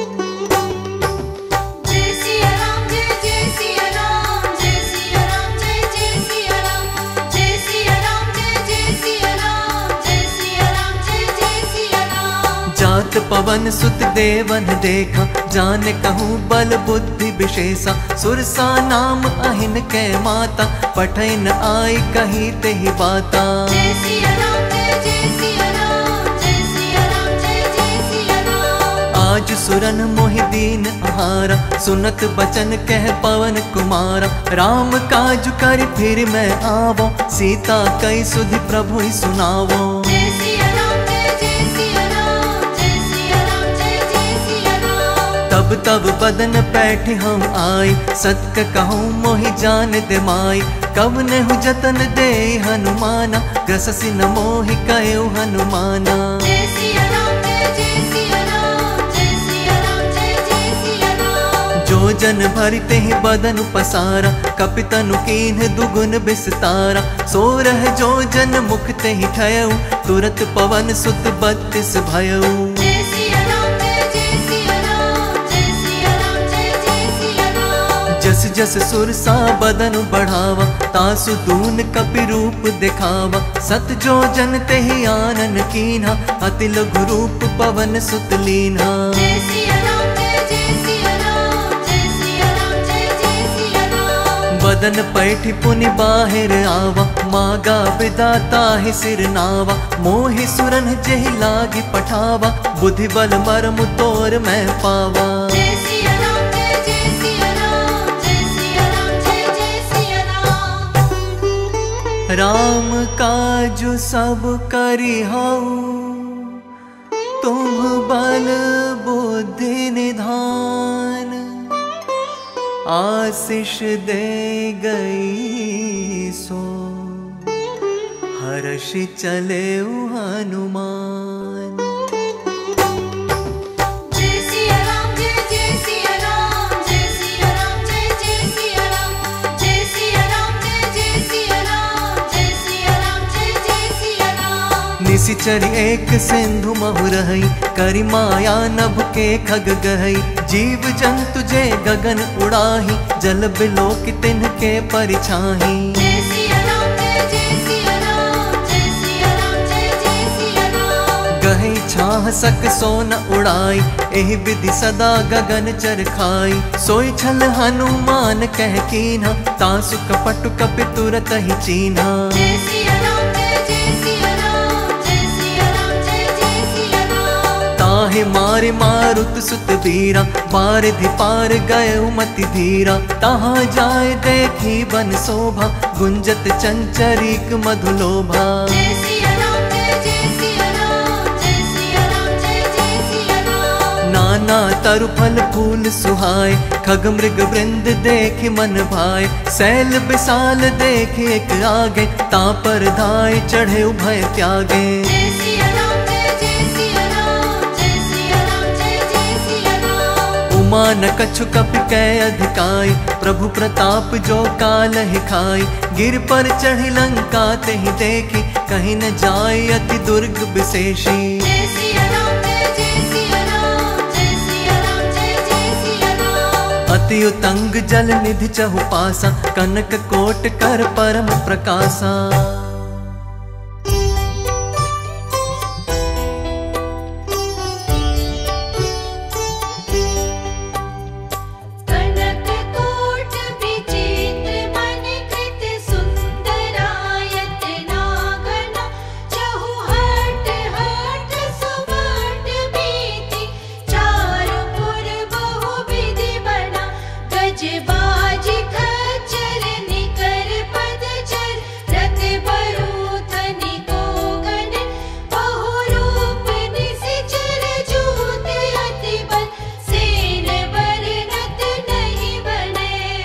जय सिया राम, जय जय सिया राम, जय सिया राम, जय जय सिया राम, जय सिया राम, जय जय सिया राम, जय सिया राम, जय जय सिया राम। जात पवन सुत देवन देखा, जाने कहूँ बल बुद्धि विशेषा, सुरसा नाम अहिन के माता, पठै न आई कही ते ही बाता। जय सिया राम, जय जय सिया राम, जय सिया राम, जय जय सिया राम। आज सुरन मोहि दीन आहारा, सुनत बचन कह पवन कुमारा, राम काज कर फिर मैं आवो, सीता कई सुधि प्रभु ही सुनावो। जय सिया राम, जय जय सिया राम, जय सिया राम, जय जय सिया राम। तब तब बदन पैठ हम आई, सत्य कहूँ मोहि जान दे माई, कब नेहु जतन दे हनुमाना, ग्रससि न मोहि कयो हनुमाना। जय सिया राम, जय जय सिया राम, जय सिया राम, जय जय सिया राम। जो जन भरते ही बदन पसारा, कपितनु कीन्ह दुगुन बिस्तारा। सोरह जो जन मुख ते ही ठयऊ, तुरत पवन सुत बत्तीस भयऊ। जय सिया राम जय जय सिया राम, जय सिया राम जय जय सिया राम। जस जस सुर सा बदन बढ़ावा, तासु दून कपि रूप दिखावा। सत जो जन ते ही आनन कीन्हा, अति लघु रूप पवन सुत लीन्हा। जय सिया राम जय जय सिया राम, जय सिया राम जय जय सिया राम। बदन पैठी पुनि बाहिर आवा, मागा विदाता ही सिर नावा। मोहि सुरन जेहि लागी पठावा, बुद्धि बल मरमु तोर मैं पावा। जय सिया राम जय जय सिया राम, जय सिया राम जय जय सिया राम। राम काजु सब करिहउ, तुम बल बुद्धि निधान। आशीष दे गई सो, हर्ष चले हनुमान। जय सिया राम जय जय सिया राम, जय सिया राम जय जय सिया राम। जय सिया राम जय जय सिया राम, जय सिया राम जय जय सिया राम। निशिचरी एक सिंधु महु रहई, करि माया नभ के खग गहई। जीव जंतु जे गगन उड़ाही, जल बिलोक तिनके परिछाही। जय सिया राम जय जय सिया राम, जय सिया राम जय जय सिया राम। गहई छाह सक सोन उड़ाई, एहि विधि सदा गगन चर खाई। सोई छल हनुमान कह कीन्हा, तासु कपटु कपि तुरत ही चीन्हा। जय सिया राम जय जय सिया राम, जय सिया राम जय जय सिया राम। ताहि मारे मारुत सुत वीरा, बारिधि पार गए मति धीरा। तहाँ जाए देखी बन शोभा, गुंजत चंचरीक मधुलोभा। जय सिया राम जय जय सिया राम, जय सिया राम जय जय सिया राम। नाना तरु फल फूल सुहाए, खग मृग वृंद देख मन भाए। सैल विशाल देख एक आगे, ता पर धाय चढ़े उभय त्यागे। जय सिया राम जय जय सिया राम, जय सिया राम जय जय सिया राम। उमा न कछु कपि कै अधिकाई, प्रभु प्रताप जो काल ही खाई। गिर पर चढ़ी लंका ते ही देखी, कहीं न जाय अति दुर्ग विशेषी। जय सिया राम जय जय सिया राम, जय सिया राम जय जय सिया राम। अति उतंग जल निधि चहु पासा, कनक कोट कर परम प्रकाशा। कनक कोट विचित्र मन कृत सुंदरायत नागना। चहु हट हट सुबट बीति, चारु पुर बहु विधि बना। गज बाज खच्चर निकर पदचर, रथ बरूथ निको गण। बहु रूप निशिचर जूत अति बल, सेन बरनत नहीं बने।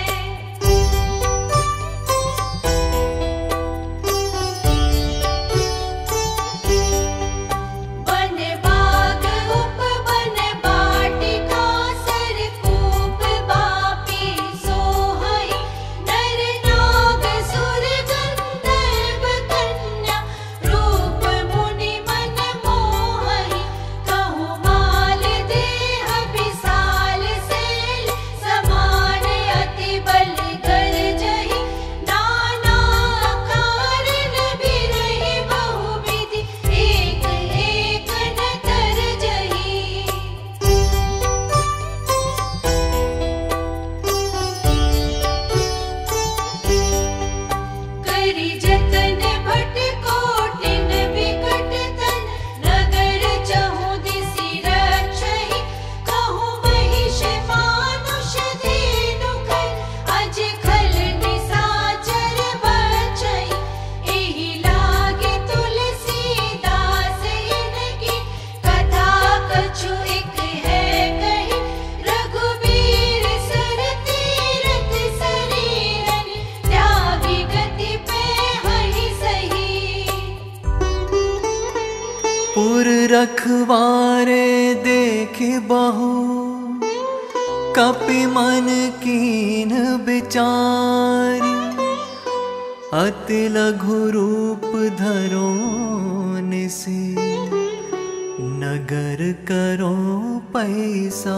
वन बाग उपवन बाटिका, सर कूप बापी सोहई। नर नाग सुर गंधर्व कन्या, रूप मुनि मन मोहई। कहु माल देह विशाल शैल, समान अति बल गर्जहि। नाना कारण बिरहि बहुविधि, एक एक न तरजहि। करि जतन भट कोटिन विकट तन, नगर चहु दिसि रक्षहि। कहु महिष मानुष धेनु खर, अज खल निसाचर बचहि। एहि लागे तुलसीदास इनकी, कथा कछु एक है कही। रघुबीर सर तीरथ शरीरन, त्यागी गति पे हहि सही। पुर रखवारे देख बहु, कपि मन कीन विचार, अति लघु रूप धरो निसे, नगर करो पैसा।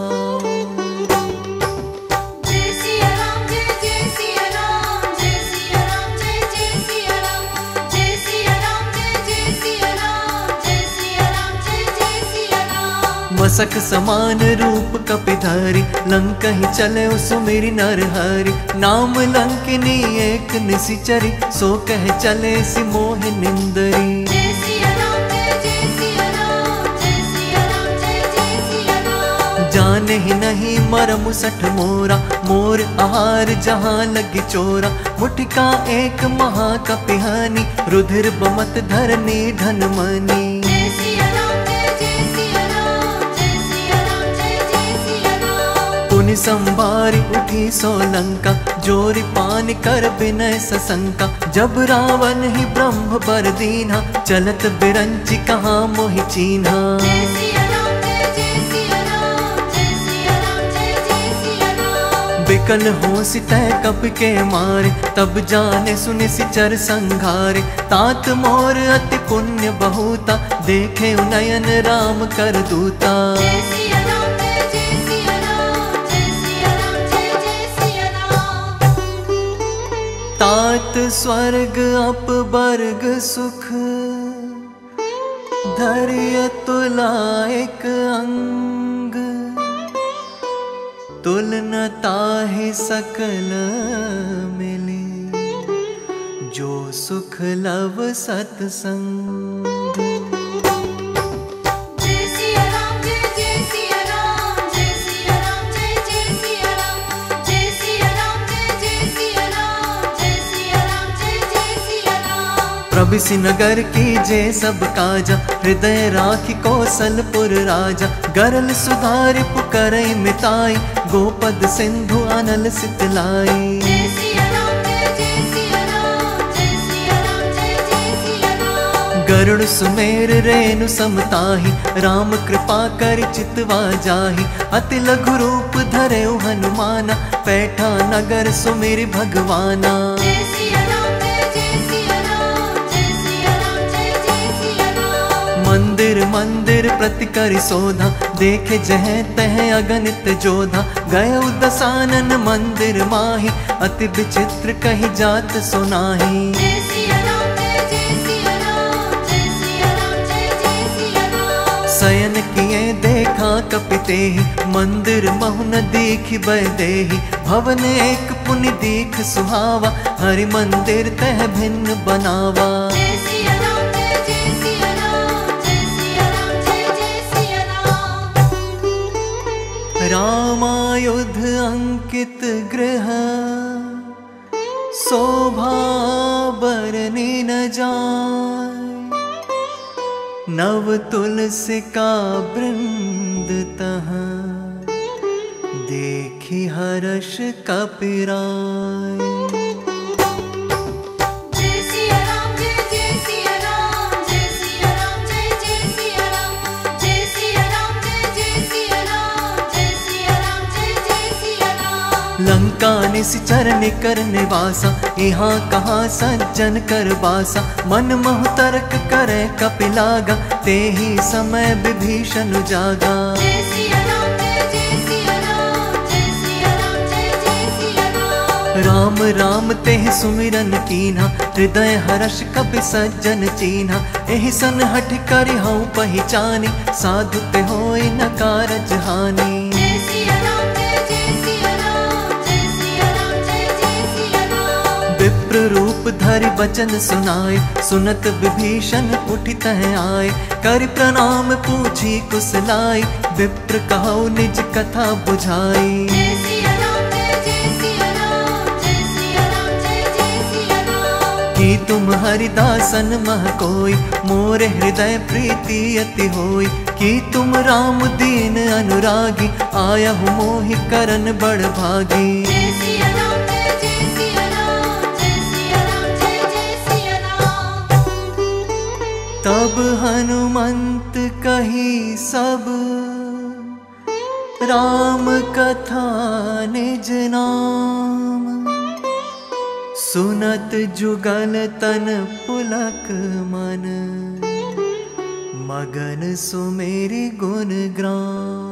जय सिया राम जय जय सिया राम, जय सिया राम जय जय सिया राम, जय सिया राम जय जय सिया राम, जय सिया राम जय जय सिया राम। मसक समान रूप कपिधारी, लंक ही चले सुमेरी नर हरि। नाम लंकिनी एक निशिचरी, सो कह चले सि मोह निंदरी। जय सिया राम जय जय सिया राम, जय सिया राम जय जय सिया राम। जाने ही नहीं मरम सठ मोरा, मोर आहार जहाँ लगी चोरा। मुठिका एक महाकपिहानी, रुधिर बमत धरनी धन मनी। जय सिया राम जय जय सिया राम, जय सिया राम जय जय सिया राम। पुनि संभारी उठी सोलंका, जोरी पान कर विनय सशंका। जब रावण ही ब्रह्म बर दीन्हा, चलत बिरंची कहाँ मोहि चीन्हा। जय सिया राम जय जय सिया राम, जय सिया राम जय जय सिया राम। बिकल हो सितह कप के मारे, तब जाने सुने सिचर संघारे। तात मोर अति पुण्य बहुता, देखे नयन राम कर दूता। जय सिया राम जय जय सिया राम, जय सिया राम जय जय सिया राम। तात स्वर्ग अपवर्ग सुख, धैर्य तुला एक अंग। तुलना ताहि सकल मिले, जो सुख लव सत्संग। जय सिया राम जय जय सिया राम, जय सिया राम जय जय सिया राम, जय सिया राम जय जय सिया राम, जय सिया राम जय जय सिया राम। प्रभिसि नगर कीजे सब काजा, हृदय राखि कौशलपुर राजा। गरल सुधारि पुकरई मिताई, गोपद सिंधु अनल सितलाई। जय सिया राम जय जय सिया राम, जय सिया राम जय जय सिया राम। गरुड़ सुमेर रेणु समताहि, राम कृपा कर चितवा जाहि। अति लघु रूप धरे हनुमाना, पैठा नगर सुमेर भगवाना। जय सिया राम जय जय सिया राम, जय सिया राम जय जय सिया राम। मंदिर मंदिर प्रति करि शोधा, देखे जह तह अगणित जोधा। गए दसानन मंदिर माहि, अति विचित्र कही जात सुनाहि। जय सिया राम जय जय सिया राम, जय सिया राम जय जय सिया राम। शयन किए देखा कपितेहि, मंदिर महु न देखि बैदेहि। भवन एक पुनि दीख सुहावा, हरि मंदिर तह भिन्न बनावा। जय सिया राम जय जय सिया राम, जय सिया राम जय जय सिया राम। रामायुध अंकित गृह, शोभा बरनि न जाय। नव तुलसी का वृंद तहाँ, देखि हर्ष कपिराय। जय सिया राम जय जय सिया राम, जय सिया राम जय जय सिया राम, जय सिया राम जय जय सिया राम, जय सिया राम जय जय सिया राम। लंका निश्चर निकर निवासा, यहाँ कहाँ सज्जन कर बासा। मन महु तर्क करे कपिलागा, तेहि समय विभीषण जागा। जय सिया राम जय जय सिया राम, जय सिया राम जय जय सिया राम। राम राम तेहि सुमिरन कीन्हा, हृदय हर्ष कपि सज्जन चीन्हा। एहि सन हठ करि हऊँ पहिचानी, साधु ते होई न कारज हानि। जय सिया राम जय जय सिया राम, जय सिया राम जय जय सिया राम। विप्र रूप धरि बचन सुनाए, सुनत विभीषण उठि तह आए। करि प्रणाम पूछी कुशलाई, विप्र कहौ निज कथा बुझाई। जय सिया राम जय जय सिया राम, जय सिया राम जय जय सिया राम। कि तुम हरिदासन मह कोई, मोरे हृदय प्रीति अति होई। कि तुम राम दीन अनुरागी, आयहु मोहि करन बड़ भागी। जय सिया राम जय जय सिया राम, जय सिया राम जय जय सिया राम। तब हनुमंत कही सब, राम कथा निज नाम, सुनत जुगल तन पुलक मन, मगन सुमेरि गुण ग्राम।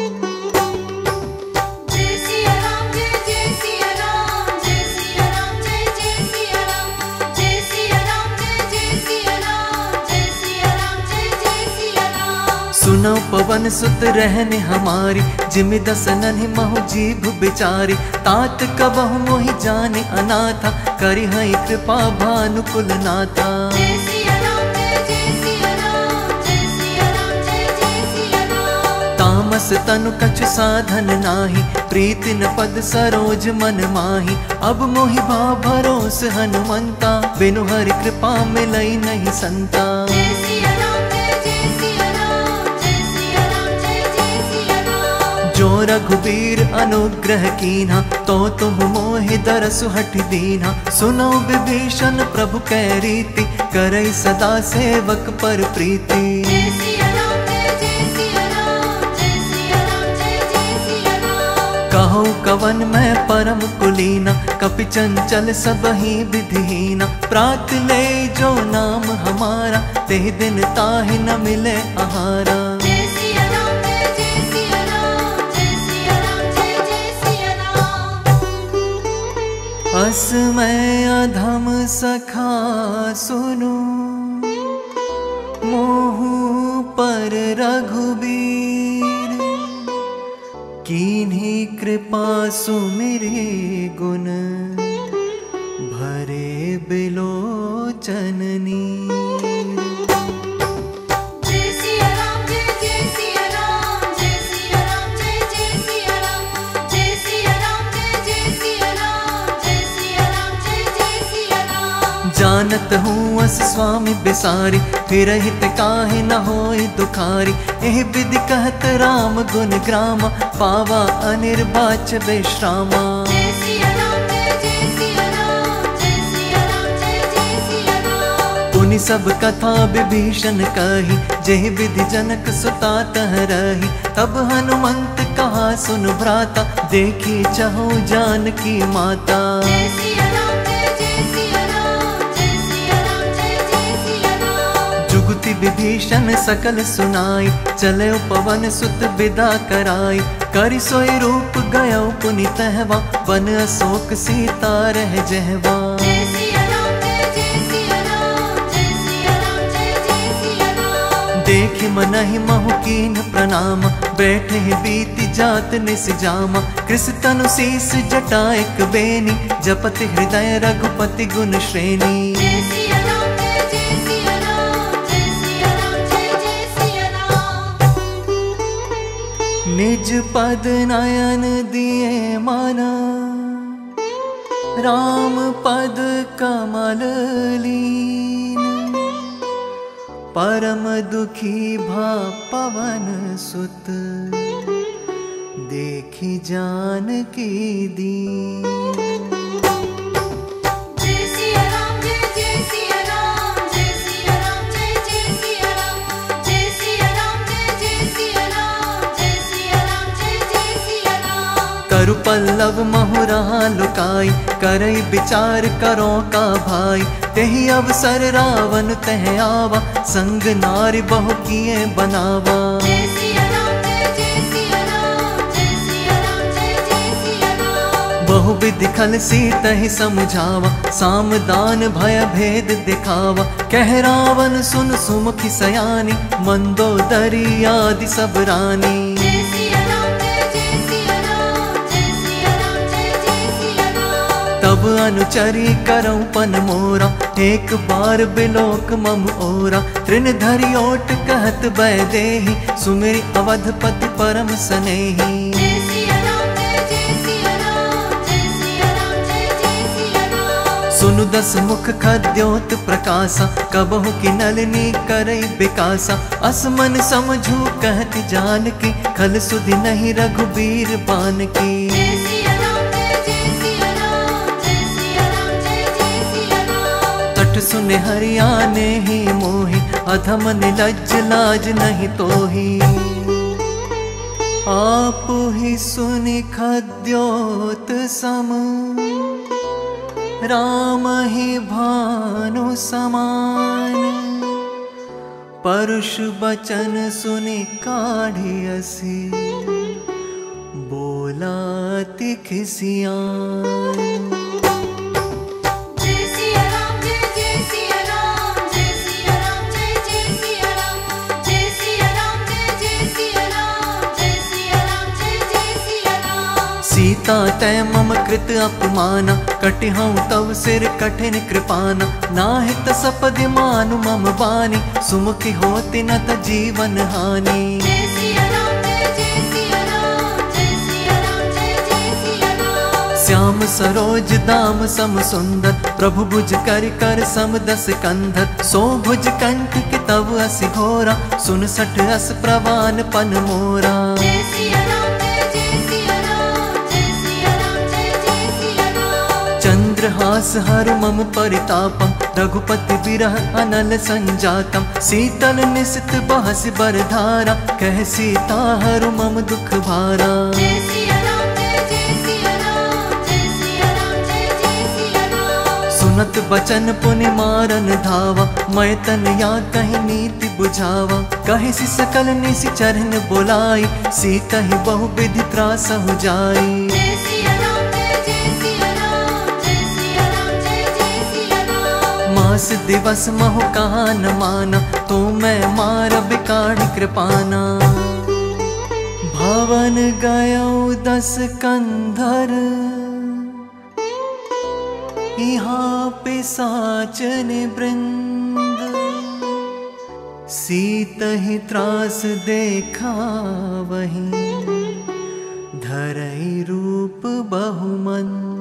जय सिया राम जय जय सिया राम, जय सिया राम जय जय सिया राम, जय सिया राम जय जय सिया राम, जय सिया राम जय जय सिया राम। सुनो पवन सुत रहने हमारी, जिमि दसनन महु जीभ बिचारी, तात कबहु मोहि जाने अनाथा, करि हई कृपा भानुकुल नाथा। जय सिया राम जय जय सिया राम, जय सिया राम जय जय सिया राम। तामस तनु कछु साधन नाही, प्रीति न पद सरोज मन माही, अब मोहि भाव भरोस हनुमंता, बिनु हरि कृपा मिलई नहीं संता। जय सिया राम जय जय सिया राम, जय सिया राम जय जय सिया राम। जो रघुबीर अनुग्रह कीन्हा, तो तुम मोहि दरसु हठ दीन्हा, सुनो विभीषण प्रभु कै रीति, करई सदा सेवक पर प्रीति। जय सिया राम जय जय सिया राम, जय सिया राम जय जय सिया राम। कहो कवन मैं परम कुलीना, कपि चंचल सबहि विधिहीना, प्रात ले जो नाम हमारा, तेहि दिन ताहि न मिले आहारा। जय सिया राम जय जय सिया राम, जय सिया राम जय जय सिया राम। अस मैं अधम सखा सुनु, मोहु पर रघुबीर, कीन्ही कृपा सुमिरे गुण, भरे बिलोचन नीर। जय सिया राम जय जय सिया राम, जय सिया राम जय जय सिया राम, जय सिया राम जय जय सिया राम, जय सिया राम जय जय सिया राम। जानत हूँ अस स्वामी बिसारी, फिर हित काहे न होई दुखारी, एहि विधि कहत राम गुण ग्रामा, पावा अनिर्वाच विश्रामा। जय सिया राम जय जय सिया राम, जय सिया राम जय जय सिया राम। पुनि सब कथा विभीषण कही, जेहि विधि जनक सुता तह रही, तब हनुमंत कहा सुन भ्राता, देखी चहु जानकी माता। जय सिया राम जय जय सिया राम, जय सिया राम जय जय सिया राम। जुगति विभीषण सकल सुनाई, चले पवन सुत विदा कराई, करि सोई रूप गयो पुनि तहवा, वन अशोक सीता रह जहवा। जय सिया राम जय जय सिया राम, जय सिया राम जय जय सिया राम। देखि मनहि महु कीन प्रणाम, बैठे बीति जात निस जामा, कृस तनु शीस जटा एक बेनी, जपति हृदय रघुपति गुण श्रेणी। जय सिया राम जय जय सिया राम, जय सिया राम जय जय सिया राम। निज पद नयन दिए माना, राम पद कमल लीन, परम दुखी भा पवन सुत, देखि जानकी दीन। जय सिया राम जय जय सिया राम, जय सिया राम जय जय सिया राम, जय सिया राम जय जय सिया राम, जय सिया राम जय जय सिया राम। करु पल्लव महुरा लुकाई, करई विचार करो का भाई, तेहि अवसर रावण तह आवा, संग नारी बहु किए बनावा। जय सिया राम जय जय सिया राम, जय सिया राम जय जय सिया राम। बहु विधि खल सीतहि समझावा, सामदान भय भेद दिखावा, कह रावण सुन सुमुखी सयानी, मंदोदरी आदि सब रानी। जय सिया राम जय जय सिया राम, जय सिया राम जय जय सिया राम। तब अनुचरी करऊं पन मोरा, एक बार बिलोक मम ओरा, तृण धरि ओट कहत बैदेही, सुमिरि अवधपति परम सनेही। जय सिया राम जय जय सिया राम, जय सिया राम जय जय सिया राम। सुनु दस मुख खद्योत प्रकाशा, कबहु की नलिनी करई बिकासा, असमन समझू कहती जानकी, खल सुधि नहीं रघुबीर बान की। जय सिया राम जय जय सिया राम, जय सिया राम जय जय सिया राम। तट सुने हरियाने ही मोहि, अधम निलज्ज लाज नहीं तोही, आप ही सुनि खद्योत सम, राम ही भानु समान। परुष बचन सुनि काढ़ियसी, बोला तिखिसियान। जय सिया राम जय जय सिया राम, जय सिया राम जय जय सिया राम, जय सिया राम जय जय सिया राम, जय सिया राम जय जय सिया राम। सीता तै मम कृत अपमाना, कटिहऊँ तव सिर कठिन कृपाना। नाहित सपदि मानु मम बानी, सुमुखी होति न त जीवन हानि। जय सिया राम जय जय सिया राम, जय सिया राम जय जय सिया राम। श्याम सरोज दाम सम सुंदर, प्रभु भुज कर कर सम दस कंधर। सो भुज कंठ की तव अस घोरा, सुन सठ अस प्रवान पन मोरा। जय सिया राम जय जय सिया राम, जय सिया राम जय जय सिया राम। चंद्रहास हर मम परितापम, रघुपति बिरह अनल संजातम। शीतल निशित बहस बरधारा, कह सीता हरु मम दुख भारा। जय सिया राम जय जय सिया राम, जय सिया राम जय जय सिया राम। सुनत बचन पुनि मारन धावा, मैं तन या कहीं नीति बुझावा। कहे सि सकल निसि चरण बोलाई, सीता ही बहु विधि त्रासहु जाई। जय सिया राम जय जय सिया राम, जय सिया राम जय जय सिया राम। मास दिवस महु कहा न माना, तो मैं मार बिकाढ़ कृपाना। भवन गयो दस कंधर, यहाँ पिशाच निवृंद। सीत ही त्रास देखा वहीं, धरई रूप बहुमंद।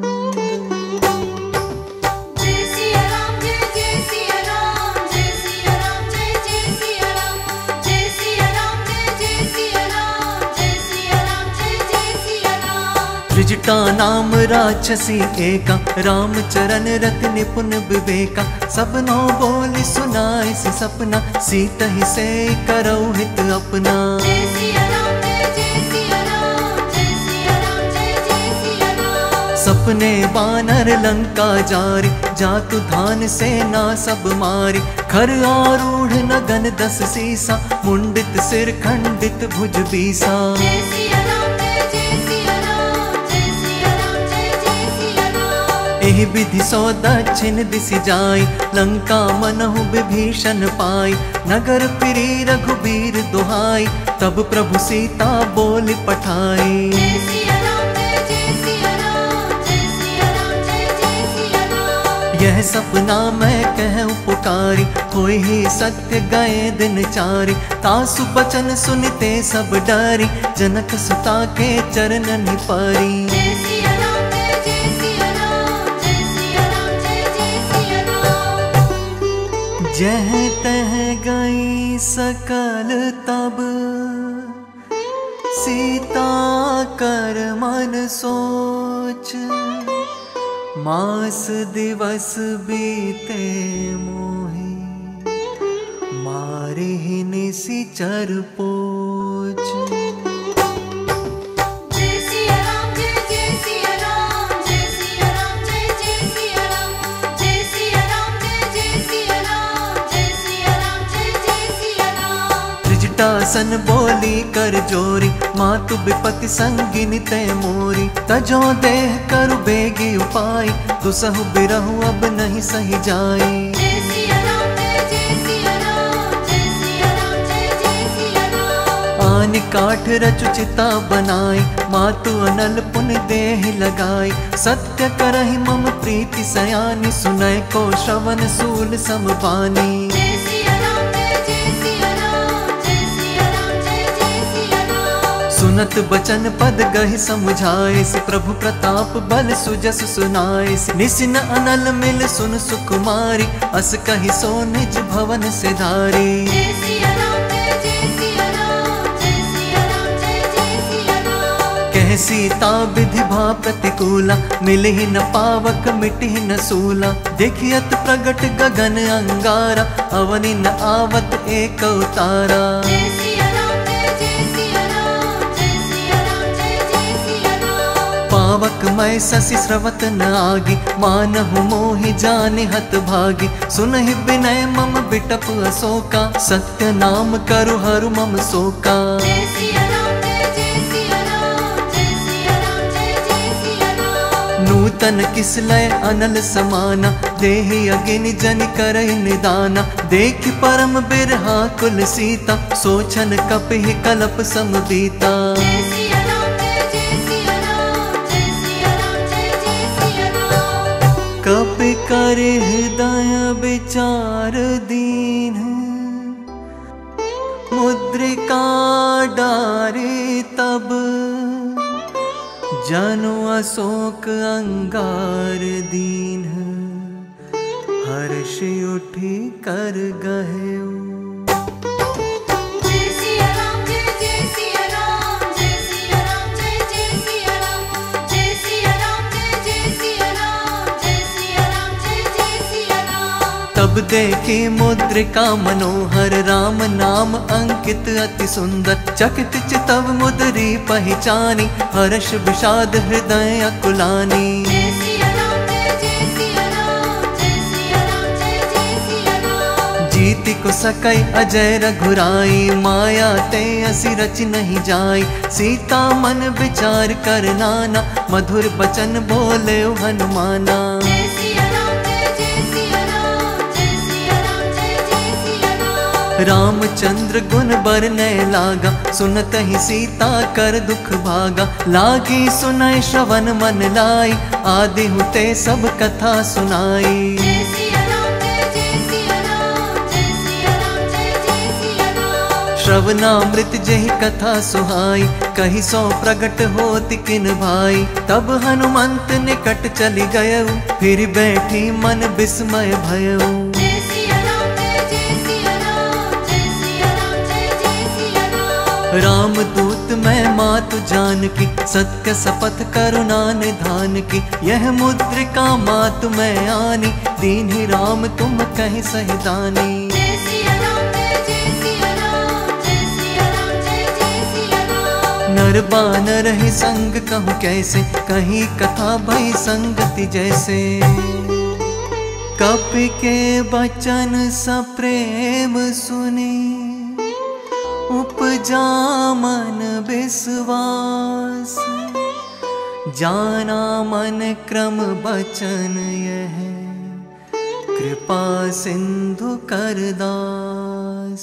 जय सिया राम जय जय सिया राम, जय सिया राम जय जय सिया राम, जय सिया राम जय जय सिया राम, जय सिया राम जय जय सिया राम। त्रिजटा नाम राक्षसी एका, राम चरण रत निपुण विवेका। सबनो बोली सुनाई सि सपना, सीत ही से करौ हित अपना। जय सिया राम जय जय सिया राम, जय सिया राम जय जय सिया राम। सपने बानर लंका जारी, जातु धान सेना सब मारी। खर आरूढ़ नगन दस सीसा, मुंडित सिर खंडित भुज बीसा। जय सिया राम जय जय सिया राम, जय सिया राम जय जय सिया राम। एहि विधि सो दक्षिण दिशि जाई, लंका मनहु विभीषण पाई। नगर फिरी रघुबीर दुहाई, तब प्रभु सीता बोल पठाई। जय सिया राम जय जय सिया राम, जय सिया राम जय जय सिया राम। यह सपना मैं कहूँ पुकारी, होई ही सत्य गए दिन चारि। तासु बचन सुनते सब डरी, जनक सुता के चरणन परी। जय सिया राम जय जय सिया राम, जय सिया राम जय जय सिया राम। जह तह गई सकल तब, सीता कर मन सोच। मास दिवस बीते मोहि, मारे ही निशिचर पोच। जय सिया राम जय जय सिया राम, जय सिया राम जय जय सिया राम, जय सिया राम जय जय सिया राम, जय सिया राम जय जय सिया राम। त्रिजटासन बोली कर जोरी, मातु विपति संगिनी तै मोरी। तजो देह करु बेगी उपाय, दुसहु बिरहु अब नहीं सही जाई। जय सिया राम जय जय सिया राम, जय सिया राम जय जय सिया राम। आन काठ रचु चिता बनाई, मातु अनल पुन देह लगाई। सत्य करहि मम प्रीति सयानी, सुनय को श्रवण सूल समबानी। जय सिया राम जय जय सिया राम, जय सिया राम जय जय सिया राम। सुनत बचन पद गहि समुझाए, सि प्रभु प्रताप बल सुजस सुनाए। निसिन अनल मिल सुन सुकुमारी, अस कहि सो निज भवन से धारी। जय सिया राम जय जय सिया राम, जय सिया राम जय जय सिया राम। कह सीता विधि भा प्रतिकूला, मिलहि न पावक मिटहि न सूला। देखियत प्रगट गगन अंगारा, अवनि न आवत एक तारा। जय सिया राम जय जय सिया राम, जय सिया पावक मैं ससी स्रवत न आगी, मानहु मोहि जाने हत भागी। सुनहि विनय मम बिटप अशोका, सत्य नाम करु हरु मम शोका। जय सिया राम जय जय सिया राम, जय सिया राम जय जय सिया राम। नूतन किसलय अनल समाना, देहि अगिनि जनि करहि निदाना। देखि परम बिरहा कुल सीता, सोचन कपिहि कलप सम बीता। जय सिया राम जय जय सिया राम, जय सिया राम जय जय सिया राम। कपि करे हृदय विचार दीन, मुद्रिका डारे तब। जनु अशोक अंगार दीन, हर्ष उठी कर गहेउ। जय सिया राम जय जय सिया राम, जय सिया राम जय जय सिया राम। जय सिया राम जय जय सिया राम, जय सिया राम जय जय सिया राम। तब देखे मुद्रिका मनोहर, राम नाम अंकित अति सुंदर। चकित चितव मुद्री पहचानी, हर्ष विषाद हृदय अकुलानी। जय सिया राम जय जय सिया राम, जय सिया राम जय जय सिया राम। जीति को सकई अजय रघुराई, माया ते असि रच नहीं जाई। सीता मन विचार कर नाना, मधुर बचन बोले हनुमाना। जय सिया राम जय जय सिया राम, जय सिया राम जय जय सिया राम। रामचंद्र गुण बरनय लागा, सुनत ही सीता कर दुख भागा। लागी सुनय श्रवण मन लाई, आदि हुते सब कथा सुनाई। जय सिया राम जय जय सिया राम, जय सिया राम जय जय सिया राम। श्रवणामृत जेहि कथा सुहाई, कही सो प्रगट होति किन भाई। तब हनुमंत निकट चली गयउ, फिर बैठी मन विस्मय भयउ। जय सिया राम जय जय सिया राम, जय सिया राम जय जय सिया राम। राम दूत मैं मातु जानकी, सत्य शपथ करुणा निधान की। यह मुद्रिका मातु मैं आनी, दीन्हि राम तुम कहि सहि दानी। जय सिया राम जय जय सिया राम, जय सिया राम जय जय सिया राम। नर बानर ही संग कहूँ कैसे, कहीं कथा भई संगति जैसे। कपि के बचन सप्रेम सुने, उपजा मन विश्वास। जाना मन क्रम बचन यह, कृपा सिंधु कर दास।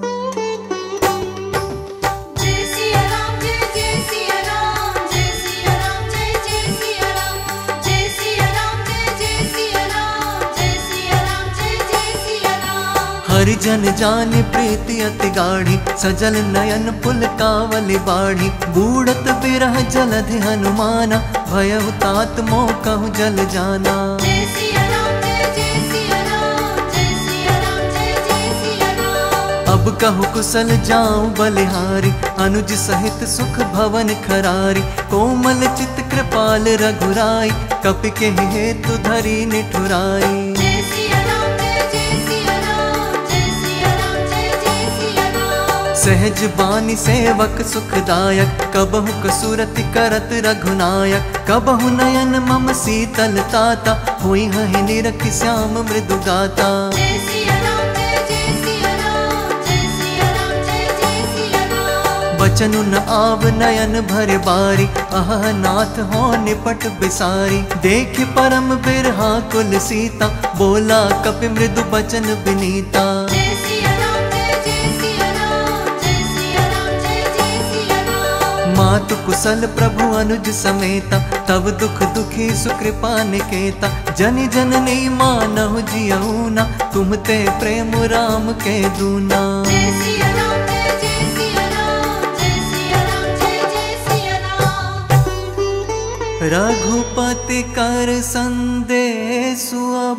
जय सिया राम जय जय सिया राम, जय सिया राम जय जय सिया राम। जय सिया राम जय जय सिया राम, जय सिया राम जय जय सिया राम। हरिजन जान प्रीति अति गाढ़ी, सजल नयन पुल कावली बाढ़ी। बूढ़त बिरह जलधि हनुमाना, भयउ तात मोह कहु जल जाना। जय सिया राम जय जय सिया राम, जय सिया राम जय जय सिया राम। अब कहु कुशल जाऊं बलिहारी, अनुज सहित सुख भवन खरारी। कोमल चित कृपाल रघुराई, कपि के हेतु धरी निठुराई। जय सिया राम जय जय सिया राम, जय सिया राम जय जय सिया राम। सहज बानी सेवक सुखदायक, कबहु कसुरति करत रघुनायक। कबहु नयन मम शीतल ताता, हुई हहि निरखि श्याम मृदु गाता। जय सिया राम जय जय सिया राम, जय सिया राम जय जय सिया राम। बचनु न आव नयन भर बारी, अह नाथ हो निपट बिसारी। देख परम बिरहा कुल सीता, बोला कपि मृदु बचन विनीता। जय सिया राम जय जय सिया राम, जय सिया राम जय जय सिया राम। मातु कुशल प्रभु अनुज समेता, तब दुख दुखी सुकृपा निकेता। जनि जननी मानहु जियऊ ना, तुम ते प्रेम राम के दूना। जय सिया राम जय जय सिया राम, जय सिया राम जय जय सिया राम। रघुपति कर संदेशु अब,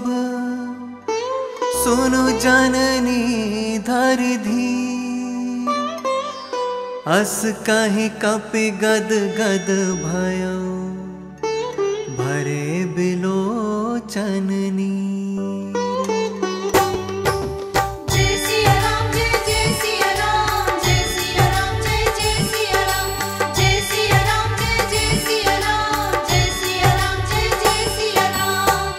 सुनु जननी धरि धीर। अस कहि कपि गद गद भयो, भरे बिलोचन नीर। जय सिया राम जय जय सिया राम, जय सिया राम जय जय सिया राम। जय सिया राम जय जय सिया राम, जय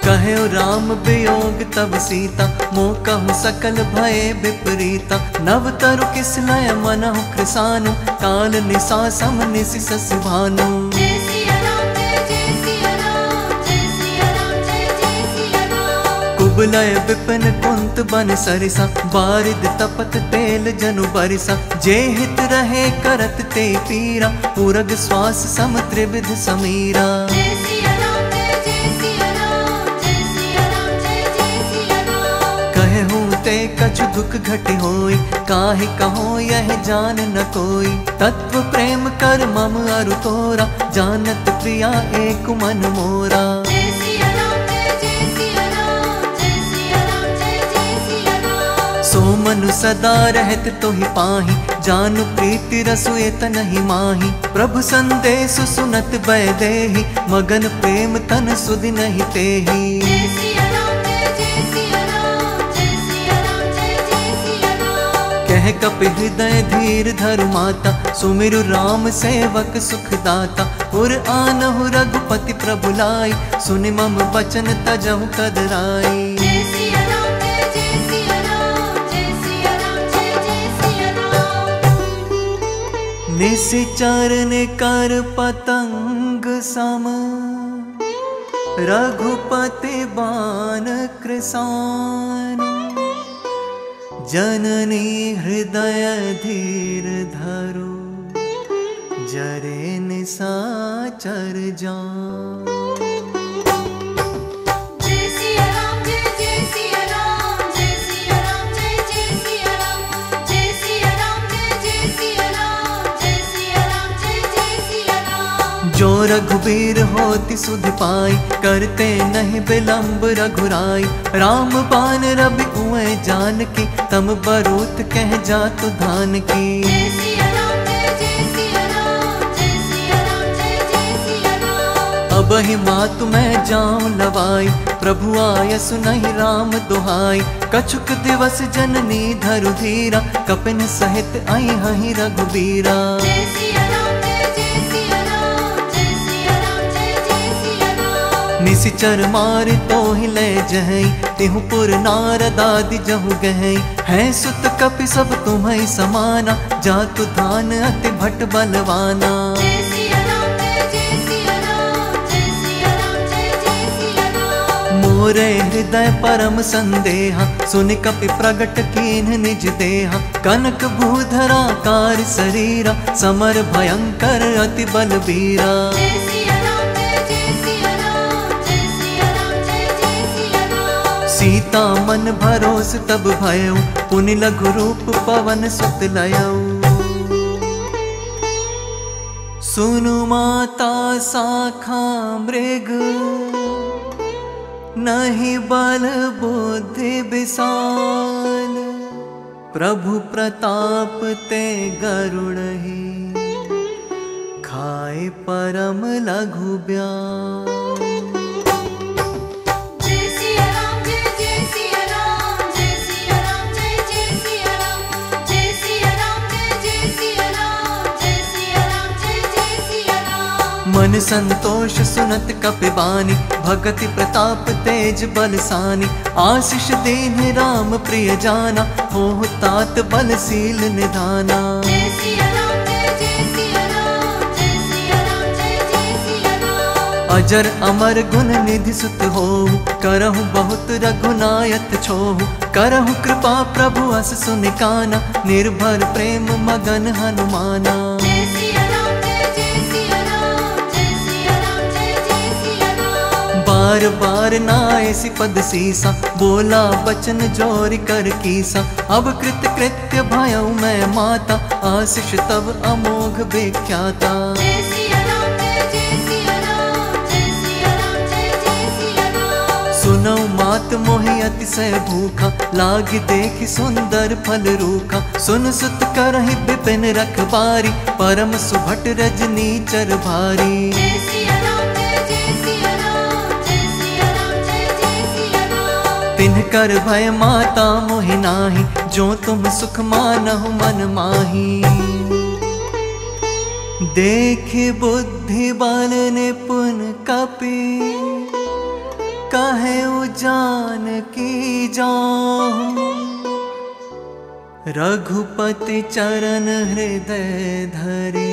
कहे राम वियोग तब सीता, मोह कहूँ सकल भय विपरीता। नव तरु किस लय मनहु कृसानु, काल निशा सम निशि शशि भानु। जय सिया राम जय जय सिया राम, जय सिया राम जय जय सिया राम। कुबलय विपिन कुंत बन सरिसा, बारिद तपत तेल जनु बरिसा। जे हित रहे करत ते पीरा, पूरग श्वास सम त्रिविध समीरा। जय सिया राम जय जय सिया राम, जय सिया राम जय जय सिया राम। कहे हूँ ते कछु दुख घट होई, काहे कहो यह जान न कोई। तत्व प्रेम कर मम अरु तोरा, जानत प्रिया एक मन मोरा। जय सिया राम जय जय सिया राम, जय सिया राम जय जय सिया राम। सो मनु सदा रहत तोहि पाहि, जानु प्रीति रसु एत नहीं माही। प्रभु संदेश सुनत बै देहि, मगन प्रेम तन सुधि नहीं तेहि। जय सिया राम जय जय सिया राम, जय सिया राम जय जय सिया राम। कह कपि हृदय धीर धरु माता, सुमिरु राम सेवक सुख दाता। पुर आनहु रघुपति प्रभु लाई, सुनि मम बचन तजहु कदराई। जय सिया राम जय जय सिया राम, जय सिया राम जय जय सिया राम। निशिचर कर पतंग सम, रघुपति बान कृसान। जननी हृदय धीर धरो, जरे निशाचर जान। जय सिया राम जय जय सिया राम, जय सिया राम जय जय सिया राम। जय सिया राम जय जय सिया राम, जय सिया राम जय जय सिया राम। जो रघुबीर होति सुधि पाई, करते नहीं विलंब रघुराई। राम बान रवि उए जानकी, तम बरूत कह जातु धान की। जय सिया राम जय जय सिया राम, जय सिया राम जय जय सिया राम। अब ही मातु मैं जाऊं लवाई, प्रभु आयसु नहीं राम दुहाई। कछुक दिवस जननी धरु धीरा, कपिन सहित आई हहि रघुबीरा। जय सिया राम जय जय सिया राम, जय सिया राम जय जय सिया राम। निशिचर मार तो ही ले जहई, तिहु पुर नारद आदि जहु गहई। है सुत कपि सब तुम्हें समाना, जातु धान अति भट बलवाना। जय सिया राम जय जय सिया राम, जय सिया राम जय जय सिया राम। मोरे हृदय परम संदेहा, सुनि कपि प्रगट कीन्ह निज देहा। कनक भूधरा कार शरीरा, समर भयंकर अति बलबीरा। जय सिया राम जय जय सिया राम, जय सिया राम जय जय सिया राम। सीता मन भरोस तब भयउ, पुनि लघु रूप पवन सुत लयऊ। सुनु माता शाखा मृग, नहीं बल बुद्धि विशाल। प्रभु प्रताप ते गरुड़हि, खाए परम लघु ब्याल। जय सिया राम जय जय सिया राम, जय सिया राम जय जय सिया राम। जय सिया राम जय जय सिया राम, जय सिया राम जय जय सिया राम। मन संतोष सुनत कपि बानी, भगति प्रताप तेज बलसानी। आशीष देहि राम प्रिय जाना, होहु तात बलशील निधाना। जय सिया राम जय जय सिया राम, जय सिया राम जय जय सिया राम। अजर अमर गुण निधि सुत होहु, करहु बहुत रघुनायत छोहु। करहु कृपा प्रभु अस सुनिकाना, निर्भर प्रेम मगन हनुमाना। जय सिया राम जय जय सिया राम, जय सिया राम जय जय सिया राम। बार बार नायसि पद सीसा, बोला बचन जोरि कर कीसा। अब कृत कृत्य भयउ मैं माता, आशीष तब अमोघ विख्याता। जय सिया राम जय जय सिया राम, जय सिया राम जय जय सिया राम। सुनौ मात मोहि अतिशय भूखा, लागी देखि सुंदर फल रूखा। सुन सुत करहि विपिन रखबारी, परम सुभट रजनी चर भारी। जय सिया राम जय जय सिया राम, जय सिया राम जय जय सिया राम। तिन्ह कर भय माता मोहि नाही, जो तुम सुख मानहु मन माही। देखि बुद्धि बल निपुण कपि, कहे उजान की जाऊं, रघुपति चरण हृदय धरे,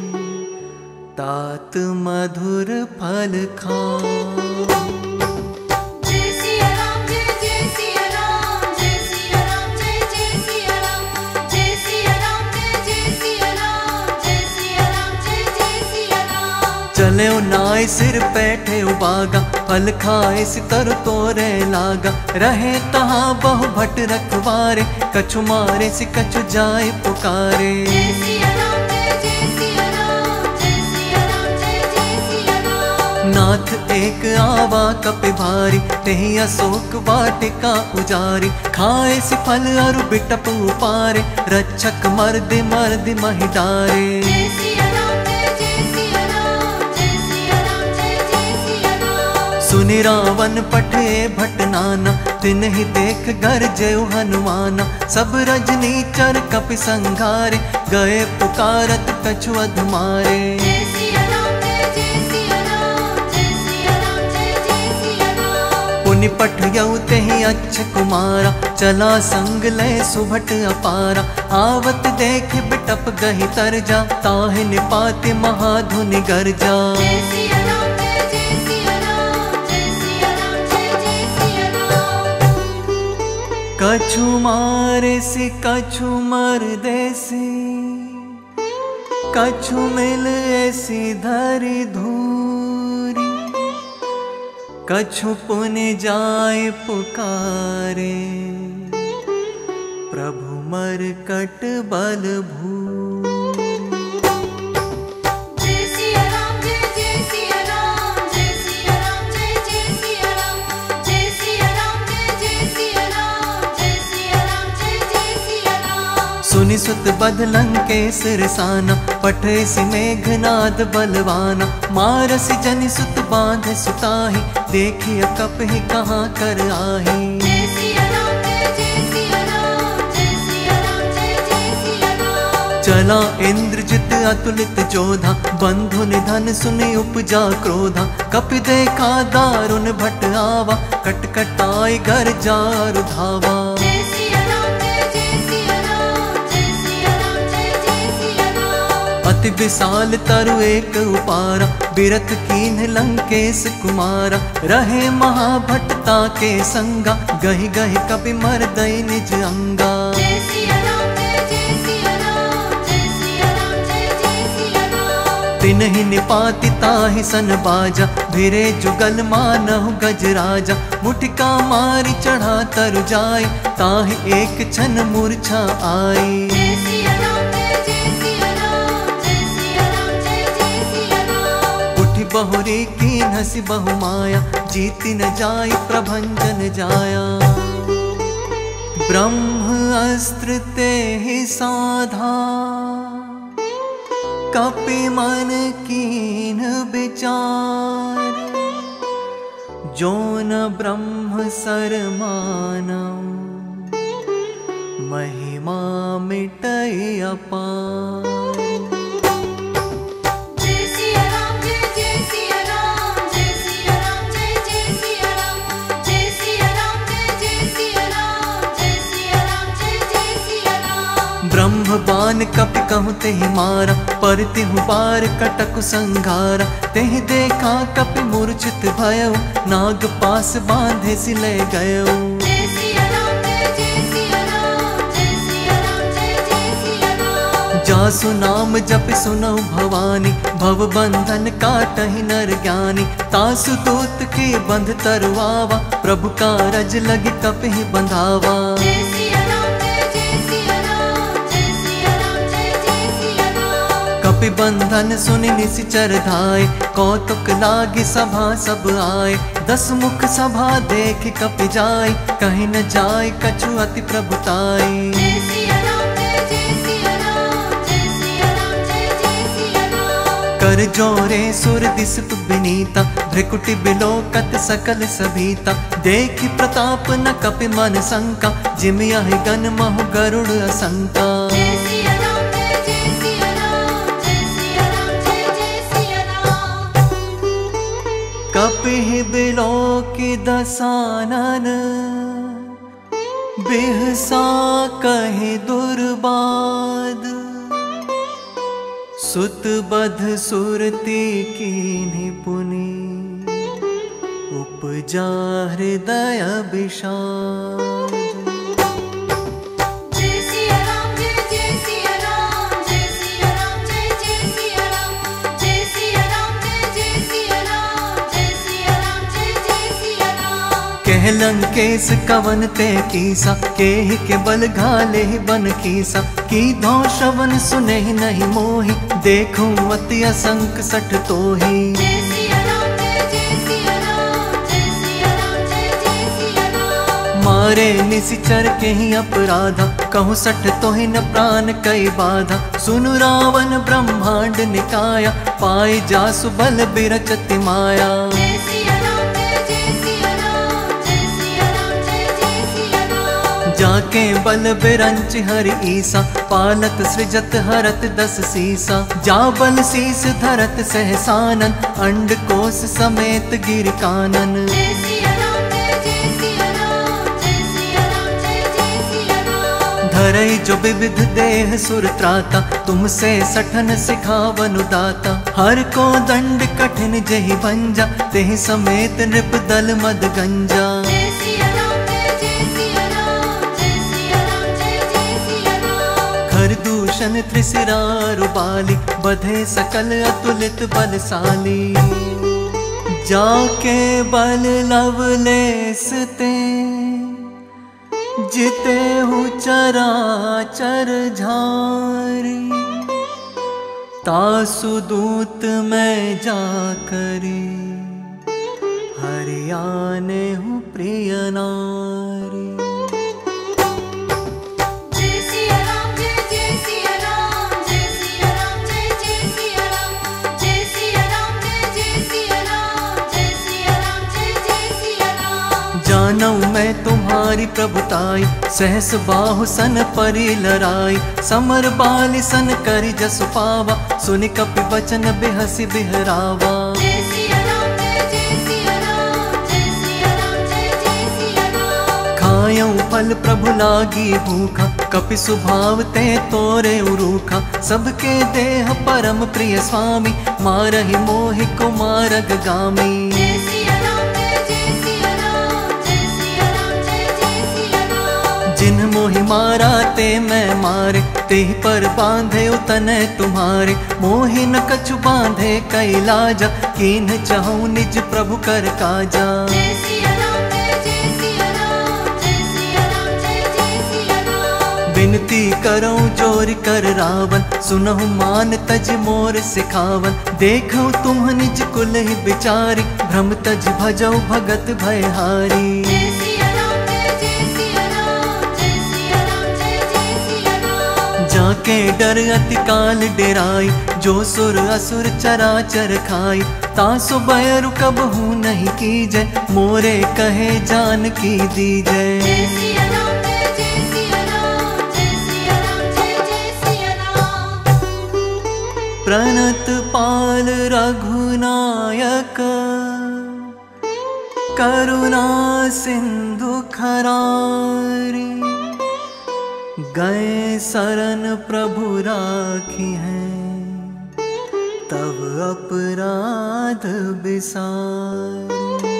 तात मधुर फल खाऊं। जय सिया राम जय जय सिया राम, जय सिया राम जय जय सिया राम, जय सिया राम जय जय सिया राम, जय सिया राम जय जय सिया राम। चले नाय सिर बैठे उबागा, फल खाए सितर तोरे लागा, रहे तहाँ बहु भट रखवारे, कछु मारे सि कछु जाए पुकारे। जय सिया राम जय जय सिया राम, जय सिया राम जय जय सिया राम। नाथ एक आवा कपि भारी, तेहि अशोक वाटिका उजारी, खाए सि फल अरु बिटप उपारे, रक्षक मर्दि मर्दि महि डारे। जय सिया राम जय जय सिया राम, जय सिया राम जय जय सिया राम। सुनि रावण पठे भट नाना, तिन्हि देख गरजेउ हनुमाना, सब रजनी चर कपि संघारे, गए पुकारत कछु अधमारे। जय सिया राम जय जय सिया राम, जय सिया राम जय जय सिया राम। पुनि पठयउ तेहि अच्छ कुमारा, चला संग लय सुभट अपारा, आवत देख बिटप गहि तरजा, ताहि निपाति महाधुनि गरजा। जय सिया राम जय जय सिया राम, जय सिया राम जय जय सिया राम। कछु मारे सि कछु मर देसी, कछु मिल ऐसी धरि धूरी, कछु पुनि जाय पुकारे, प्रभु मरकट बल भूरी। जय सिया राम जय जय सिया राम, जय सिया राम जय जय सिया राम, जय सिया राम जय जय सिया राम, जय सिया राम जय जय सिया राम। सुनि सुत बध लंकेश रिसाना, पठे सि मेघनाद बलवाना, मारसि जनि सुत बांधे सुताहि, देखिय कपहि कहाँ कर आही। जय सिया राम जय जय सिया राम, जय सिया राम जय जय सिया राम। चला इंद्रजित अतुलित जोधा, बंधु निधन सुनि उपजा क्रोधा, कपि देखा दारुण भट आवा, कट कटाई घर जारु धावा। जय सिया राम जय जय सिया राम, जय सिया राम जय जय सिया राम। अति विशाल तरु एक उपारा, बिरथ कीन्ह लंकेश कुमारा, रहे महाभट्टा के संगा, गहि गहि कपि मरदई निज अंगा। जय सिया राम जय जय सिया राम, जय सिया राम जय जय सिया राम। तिन्हि निपाति ताहि सन बाजा, भिरे जुगल मानहु गजराजा, मुठिका मारी चढ़ा तरु जाय, ताहि एक क्षण मूर्छा आई। जय सिया राम जय जय सिया राम, जय सिया राम जय जय सिया राम। उठि बहुरी कीन्ह सि बहु माया, जीति न जाय प्रभंजन जाया। ब्रह्म अस्त्र तेहि साधा, कपि मन कीन्ह विचार, जो न ब्रह्म सर मानौ, महिमा मिटै अपार। जय सिया राम जय जय सिया राम, जय सिया राम जय जय सिया राम, जय सिया राम जय जय सिया राम, जय सिया राम जय जय सिया राम। ब्रह्म बान कपि कहु तेहि मारा, पर तिहु बार कटकु संघारा, तेहि देखा कपि मूर्छित भयउ, नाग पास बांधे सि ले गयउ। जय सिया राम जय जय सिया राम, जय सिया राम जय जय सिया राम। जासु नाम जपि सुनौ भवानी, भव बंधन काटहि नर ज्ञानी, तासु दूत के बंध तरवावा, प्रभु कारज लगी कपि बंधावा। जय सिया राम जय जय सिया राम, जय सिया राम जय जय सिया राम। कपि बंधन सुनि निशिचर धाय, कौतुक लागी सभा सब आए, दस मुख सभा देख कपि जाय, कहीं न जाय कछु अति प्रभुताई। जय सिया राम जय जय सिया राम, जय सिया राम जय जय सिया राम। कर जोरे सुर दिस विनीता, भ्रिकुटि बिलोकत सकल सभीता, देखि प्रताप न कपि मन शंका, जिमि अहि गन महु गरुड़ असंका। जय सिया राम जय जय सिया राम, जय सिया राम जय जय सिया राम। कपिहि बिलोकि दसानन, बिहसा कहे दुर्बाद। सुत बध सुरती कीन्हि पुनि, उपजा हृदय विषाद। जय सिया राम जय जय सिया राम, जय सिया राम जय जय सिया राम, जय सिया राम जय जय सिया राम, जय सिया राम जय जय सिया राम। कह लंकेश कवन ते कीसा, केहि के बल घाले बन कीसा। की धौ श्रवण सुने नहीं मोहि, देखूं अति असंक सठ तोहि। जय सिया राम जय जय सिया राम, जय सिया राम जय जय सिया राम। मारे निशिचर के ही अपराधा, कहूँ सठ तोहि न प्राण कई बाधा। सुनु रावण ब्रह्मांड निकाया, पाई जासु बल बिरचति माया। जय सिया राम जय जय सिया राम, जय सिया राम जय जय सिया राम। जाके बल बिरंच हरि ईसा, पालत सृजत हरत दस सीसा। जा बल शीस धरत सहसानन, अंड कोश समेत गिर कानन। जय सिया राम जय जय सिया राम, जय सिया राम जय जय सिया राम। धरई जो विविध देह सुर त्राता, तुमसे सठन सिखावनु दाता। हर को दंड कठिन जहि भंजा, तेहि समेत नृप दल मद गंजा। जय सिया राम जय जय सिया राम, जय सिया राम जय जय सिया राम। खर दूषण त्रिशिरारु बाली, बधे सकल अतुलित बलशाली। जाके बल लवलेस ते, जिते हूँ चराचर झारी। तासु दूत मैं जाकरी, हरियाने हूँ प्रिय नारी। जय सिया राम जय जय सिया राम, जय सिया राम जय जय सिया राम, जय सिया राम जय जय सिया राम, जय सिया राम जय जय सिया राम। जानऊ मैं तुम्हारी प्रभुताई, सहस बाहु सन परि लराई। समर बालि सन करि जसु पावा, सुनि कपि बचन बेहसि बिहरावा। जय सिया राम जय जय सिया राम, जय सिया राम जय जय सिया राम। खायऊ फल प्रभु लागी भूखा, कपि स्वभाव ते तोरे उरूखा। सबके देह परम प्रिय स्वामी, मारहि मोहि को मारग गामी। जय सिया राम जय जय सिया राम, जय सिया राम जय जय सिया राम। जिन मोहि मारा ते मैं मारे, तेहि पर बांधे तनै तुम्हारे। मोहि न कछु बांधे कई लाजा, कीन्ह चाहूं निज प्रभु कर काजा। जय सिया राम जय जय सिया राम, जय सिया राम जय जय सिया राम। विनती करऊं जोर कर रावण, सुनहु मान तज मोर सिखावन। देखऊं तुम निज कुल ही बिचारी, भ्रम तज भजऊ भगत भयहारी। जय सिया राम जय जय सिया राम, जय सिया राम जय जय सिया राम। जाके डर अति काल डेराई, जो सुर असुर चराचर खाई। तासु बैरु कबहू नहीं कीजय, मोरे कहे जान की दीजय। जय सिया राम जय जय सिया राम, जय सिया राम जय जय सिया राम। प्रणत पाल रघुनायक, करुणा सिंधु खरारी। गए शरण प्रभु राखी हैं, तब अपराध बिसारी।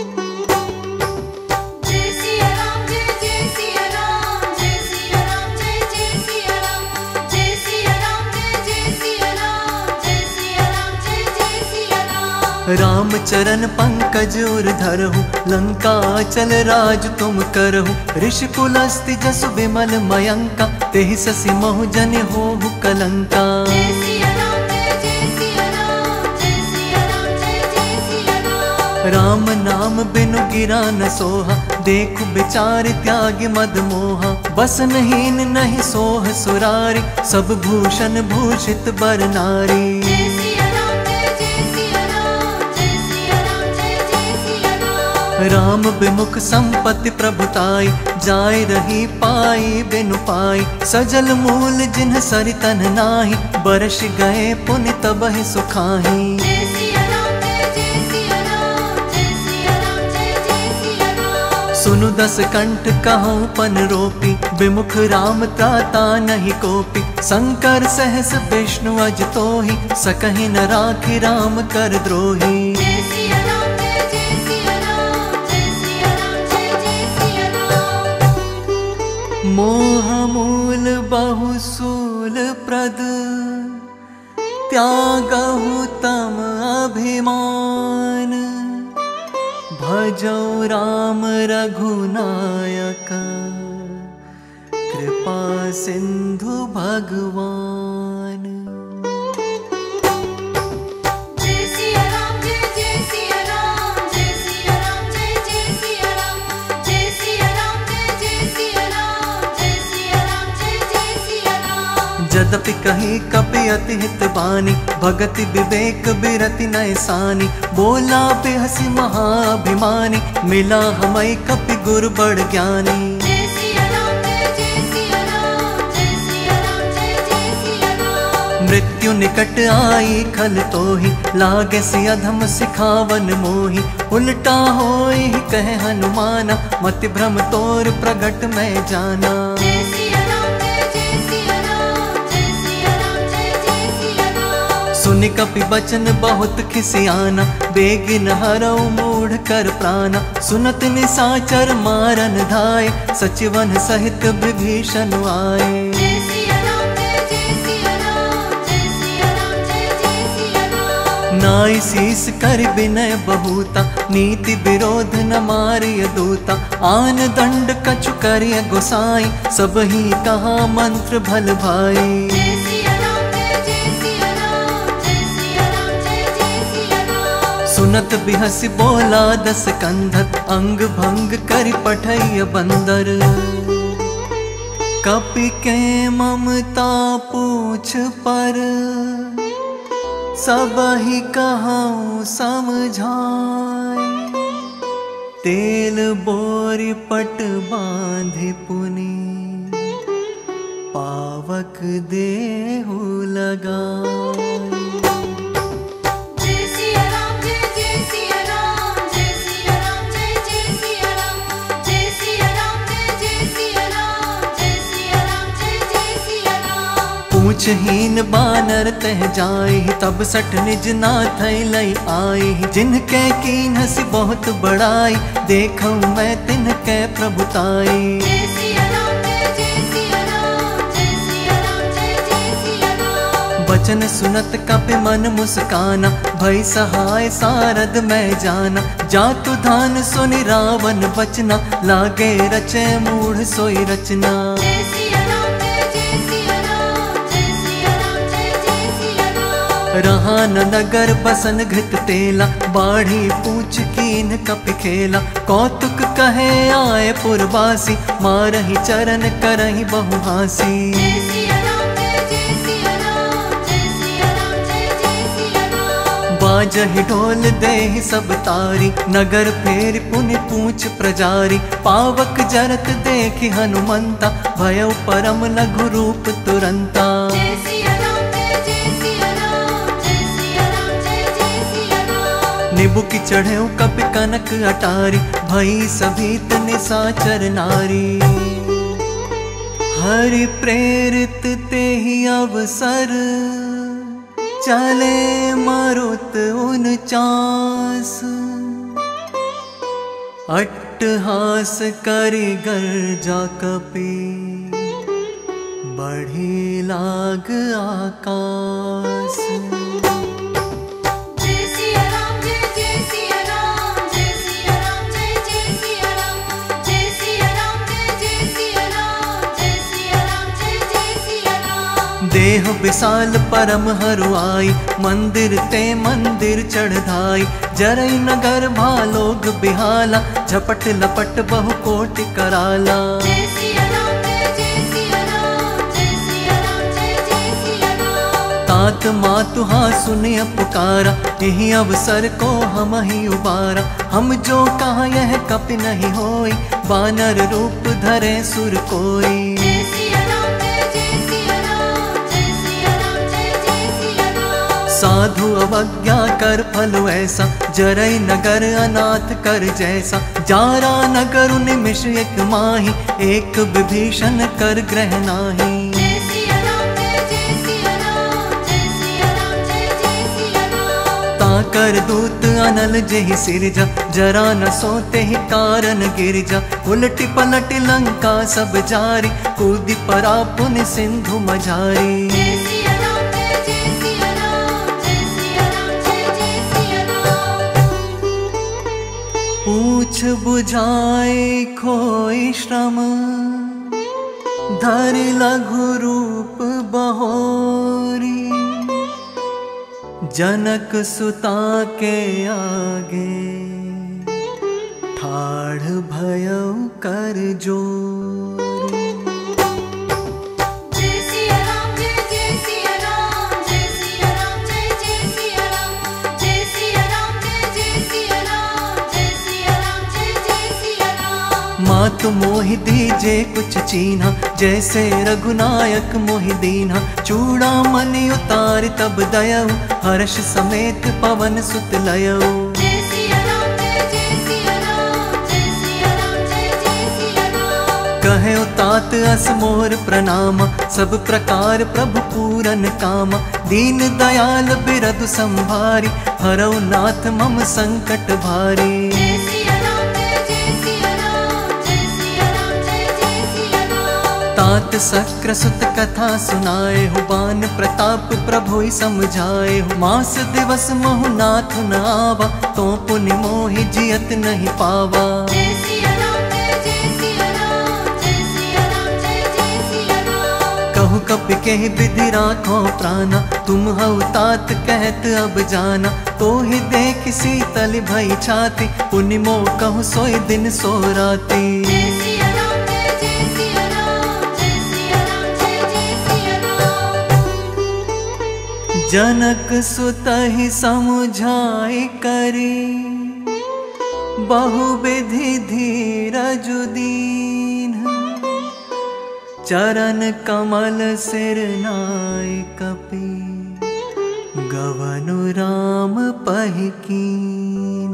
जय सिया राम जय जय सिया राम, जय सिया राम जय जय सिया राम, जय सिया राम जय जय सिया राम, जय सिया राम जय जय सिया राम। राम चरण पंकज उर धरहु, लंका चल राज तुम करहु। ऋषि कुलस्ति जसु विमल मयंका, तेहि ससि महु जन होहु कलंका। जय सिया राम जय जय सिया राम, जय सिया राम जय जय सिया राम। राम नाम बिनु गिरा न सोहा, देखु बिचार त्याग मद मोहा। बसनहीन नहीं सोह सुरारी, सब भूषण भूषित बर नारी। जय सिया राम जय जय सिया राम, जय सिया राम जय जय सिया राम। राम विमुख संपत्ति प्रभुताई, जाय रही पाई बिनु पाई। सजल मूल जिन्ह सरितन नाही, बरस गए पुनि तबहि सुखाही। जय सिया राम जय जय सिया राम, जय सुनु दस कंठ कहूँ पन रोपी, विमुख राम त्राता नहीं कोपी। शंकर सहस विष्णु अज तोहि, सकहि न राखि राम कर द्रोही। जय सिया राम जय जय सिया राम, जय सिया राम जय जय सिया राम। मोह मूल बहुसूल प्रद, त्यागहु तम अभिमान। भजौ राम रघुनायक, कृपा सिंधु भगवान। जय सिया राम जय जय सिया राम, जय सिया राम जय जय सिया राम, जय सिया राम जय जय सिया राम, जय सिया राम जय जय सिया राम। जदपि कही कपि अति हित बानी, भगति विवेक बिरति नैसानी। बोला बेहसी महाभिमानी, मिला हमई कपि गुर बड़ ज्ञानी। जय सिया राम जय जय सिया राम, जय सिया राम जय जय सिया राम। मृत्यु निकट आई खल तोहि, लागे से अधम सिखावन मोहि। उल्टा होई कहे हनुमाना, मति भ्रम तोर प्रगट में जाना। जय सिया राम जय जय सिया राम, जय सिया राम जय जय सिया राम। सुनि कपि बचन बहुत खिसियाना, बेगिन हरऊ मूढ़ कर प्राणा। सुनत निसाचर मारन धाय, सचिवन सहित विभीषण आए। जय सिया राम जय जय सिया राम, जय सिया राम जय जय सिया राम। नाई शीस कर विनय बहुता, नीति विरोध न मारिय दूता। आन दंड कछु करिय गोसाई, सब ही कहा मंत्र भल भाई। जय सिया राम जय जय सिया राम, जय सिया राम जय जय सिया राम। सुनत बिहसी बोला दस कंधर, अंग भंग करि पठैय बंदर। कपि के ममता पूछ पर, सबहि कहूँ समझाई। तेल बोरि पट बांधि पुनि, पावक देहु लगाई। जय सिया राम जय जय सिया राम, जय सिया राम जय जय सिया राम, जय सिया राम जय जय सिया राम, जय सिया राम जय जय सिया राम। पूछहीन बानर तह जाई, तब सठ निज नाथ लई आई। जिनके कीन्हसी बहुत बड़ाई, देखऊं मैं तिनके प्रभुताई। जय सिया राम जय जय सिया राम, जय सिया राम जय जय सिया राम। बचन सुनत कपि मन मुस्काना, भई सहाय सारद मैं जाना। जातु धान सुनि रावण बचना, लागे रचे मूढ़ सोई रचना। जय सिया राम जय जय सिया राम, जय सिया राम जय जय सिया राम। रहा न नगर बसन घृत तेला, बाढ़ी पूछ कीन कपि खेला। कौतुक कहे आए पुरवासी, मारहि चरण करहि बहु हासी। जय सिया राम जय जय सिया राम, जय सिया राम जय जय सिया राम। बाजहि ढोल देहि सब तारी, नगर फेर पुनि पूछ प्रजारी। पावक जरत देखि हनुमंता, भयउ परम लघु रूप तुरंता। जय सिया राम जय जय सिया राम, जय सिया राम जय जय सिया राम। निबुकि चढ़ेउ कपि कनक अटारी, भई सभीत निसाचर नारी। हरि प्रेरित तेहि अवसर, चले मरुत उनचास। अट्टहास करि गर्जा कपि, बढ़ी लाग आकाश। जय सिया राम जय जय सिया राम, जय सिया राम जय जय सिया राम, जय सिया राम जय जय सिया राम, जय सिया राम जय जय सिया राम। देह विशाल परम हरुआई, मंदिर ते मंदिर चढ़ाई। जरई नगर भालोग बिहाला, झपट लपट बहु कोटि कराला। जय सिया राम जय जय सिया राम, जय सिया राम जय जय सिया राम। तात मातुहा सुनिय पुकारा, यही अवसर को हम ही उबारा। हम जो कहा यह कपि नहीं होई, बानर रूप धरे सुर कोई। साधु अवज्ञा कर फल ऐसा, जरई नगर अनाथ कर जैसा। जारा नगर निमिष एक माही, एक विभीषण कर ग्रह नाही। जय सिया राम जय जय सिया राम, जय सिया राम जय जय सिया राम। ताकर दूत अनल जेहि सिरजा, जरा न सोते ही कारण गिरजा। उलटी पलटी लंका सब जारी, कूदी परा पुनि सिंधु मझारी। जय सिया राम जय जय सिया राम, जय सिया राम जय जय सिया राम। पूछ बुझाए खोई श्रम, धरि लघु रूप बहोरी। जनक सुता के आगे, ठाढ़ भयउ कर जोरी। जय सिया राम जय जय सिया राम, जय सिया राम जय जय सिया राम। जय सिया राम जय जय सिया राम, जय सिया राम जय जय सिया राम। मात मोहि दीजे कुछ चीन्हा, जैसे रघुनायक मोहि दीन्हा। चूड़ा मनि उतार तब दयऊ, हर्ष समेत पवन सुत लयऊ। जय सिया राम जय जय सिया राम, जय सिया राम जय जय सिया राम। कहे तात अस मोर प्रणाम, सब प्रकार प्रभु पूरन काम। दीन दयाल बिरदु संभारी, हरौ नाथ मम संकट भारी। जय सिया राम जय जय सिया राम, जय सिया राम जय जय सिया राम। तात सक्र सुत कथा सुनाए हो, बान प्रताप प्रभु समझाए हो। मास दिवस महु नाथ न आवा, तो पुनि मोहि जियत नहीं पावा। जय सिया राम जय जय सिया राम, जय सिया राम जय जय सिया राम। कहु कपि के विधि राखो प्राणा, तुम हऊ तात कहत अब जाना। तो ही देख शीतल भई छाती, पुनि मोह कहु सोई दिन सो राती। जय सिया राम जय जय सिया राम, जय सिया राम जय जय सिया राम। जनक सुतहि समुझाई करी, बहु विधि धीरज दीन। चरण कमल सिर नाय कपि, गवनु राम पहि कीन।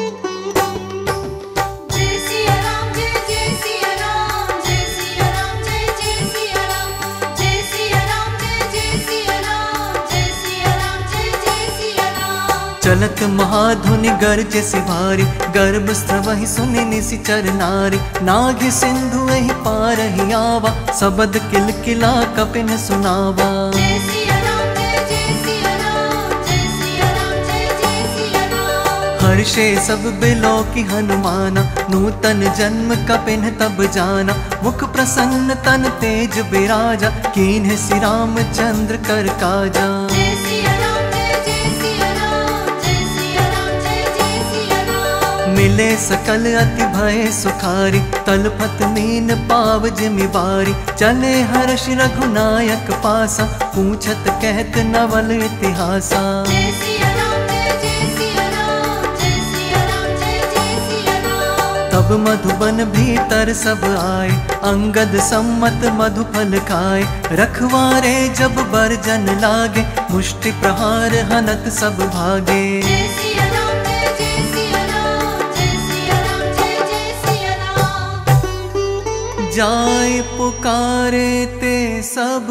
जय सिया राम जय जय सिया राम, जय सिया राम जय जय सिया राम। जय सिया राम जय जय सिया राम, जय सिया राम जय जय सिया राम। चलत महाधुनि गर्ज सिभारी, गर्भ स्त्रवहि सुनि निशिचर नारी। नाग सिंधु एहि पार ही आवा, सबद किलकिला कपिन सुनावा। जय सिया राम जय जय सिया राम, जय सिया राम जय जय सिया राम। हर्षे सब बिलो की हनुमाना, नूतन जन्म कपिन तब जाना। मुख प्रसन्न तन तेज बिराजा, कीन्ह श्री रामचंद्र कर काजा। जय सिया राम जय जय सिया राम, जय सिया राम जय जय सिया राम। मिले सकल अति भय सुखारी, तलपत मीन पाव जिमि बारी। चले हर्ष रघुनायक पासा, पूछत कहत नवल इतिहासा। जय सिया राम जय जय सिया राम, जय सिया राम जय जय सिया राम। तब मधुबन भीतर सब आए, अंगद सम्मत मधुफल खाए। रखवारे जब बरजन लागे, मुष्टि प्रहार हनत सब भागे। जय सिया राम जय जय सिया राम, जय सिया राम जय जय सिया राम। जाय पुकारे ते सब,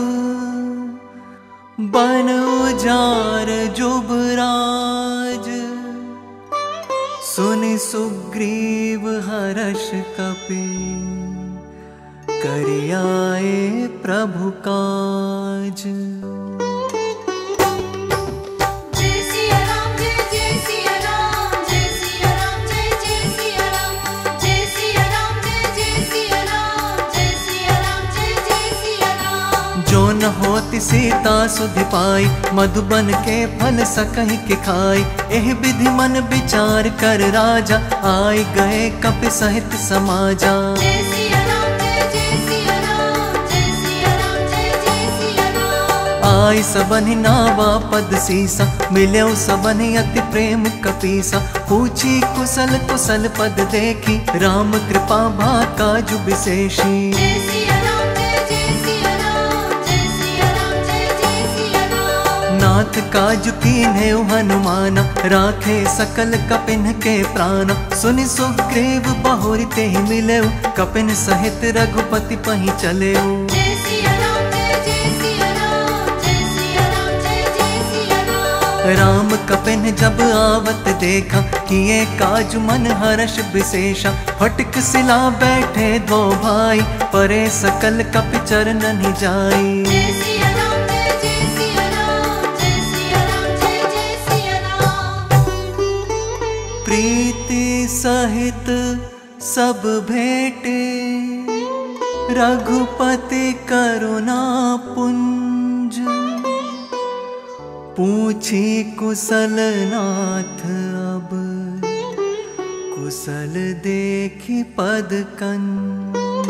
बन उजार जुबराज। सुनि सुग्रीव हर्ष कपि, करियाए प्रभु काज। जय सिया राम जय जय सिया राम, जय सिया राम जय जय सिया राम। जय सिया राम जय जय सिया राम, जय सिया राम जय जय सिया राम। जो न होति सीता सुधि पाई, मधुबन के फल सकहि के खाई। एह विधि मन विचार कर राजा, आय गए कपि सहित समाजा। जय सिया राम जय जय सिया राम, जय सिया राम जय जय सिया राम। आय सबनि नावा पद सीसा, मिल्यौ सबनि अति प्रेम कपीसा। पूछी कुशल कुशल पद देखी, राम कृपा भा काजु विशेषी। जय सिया राम जय जय सिया राम, जय सिया राम जय जय सिया राम। नाथ काज कीन्हे हनुमान, राखे सकल कपिन के प्राण। सुनि सुग्रीव बहुरि तेहि मिलेउ, कपिन सहित रघुपति पहि चलेउ। जय सिया राम जय जय सिया राम, जय सिया राम जय जय सिया राम। राम कपिन जब आवत देखा, किए काज मन हर्ष विशेषा। फटक सिला बैठे दो भाई, परे सकल कपि चरणनि जाई। जय सिया राम जय जय सिया राम, जय सिया राम जय जय सिया राम। प्रीति सहित सब भेटे, रघुपति करुणा पुंज। पूछी कुशल नाथ अब, कुशल देखी पद कंज।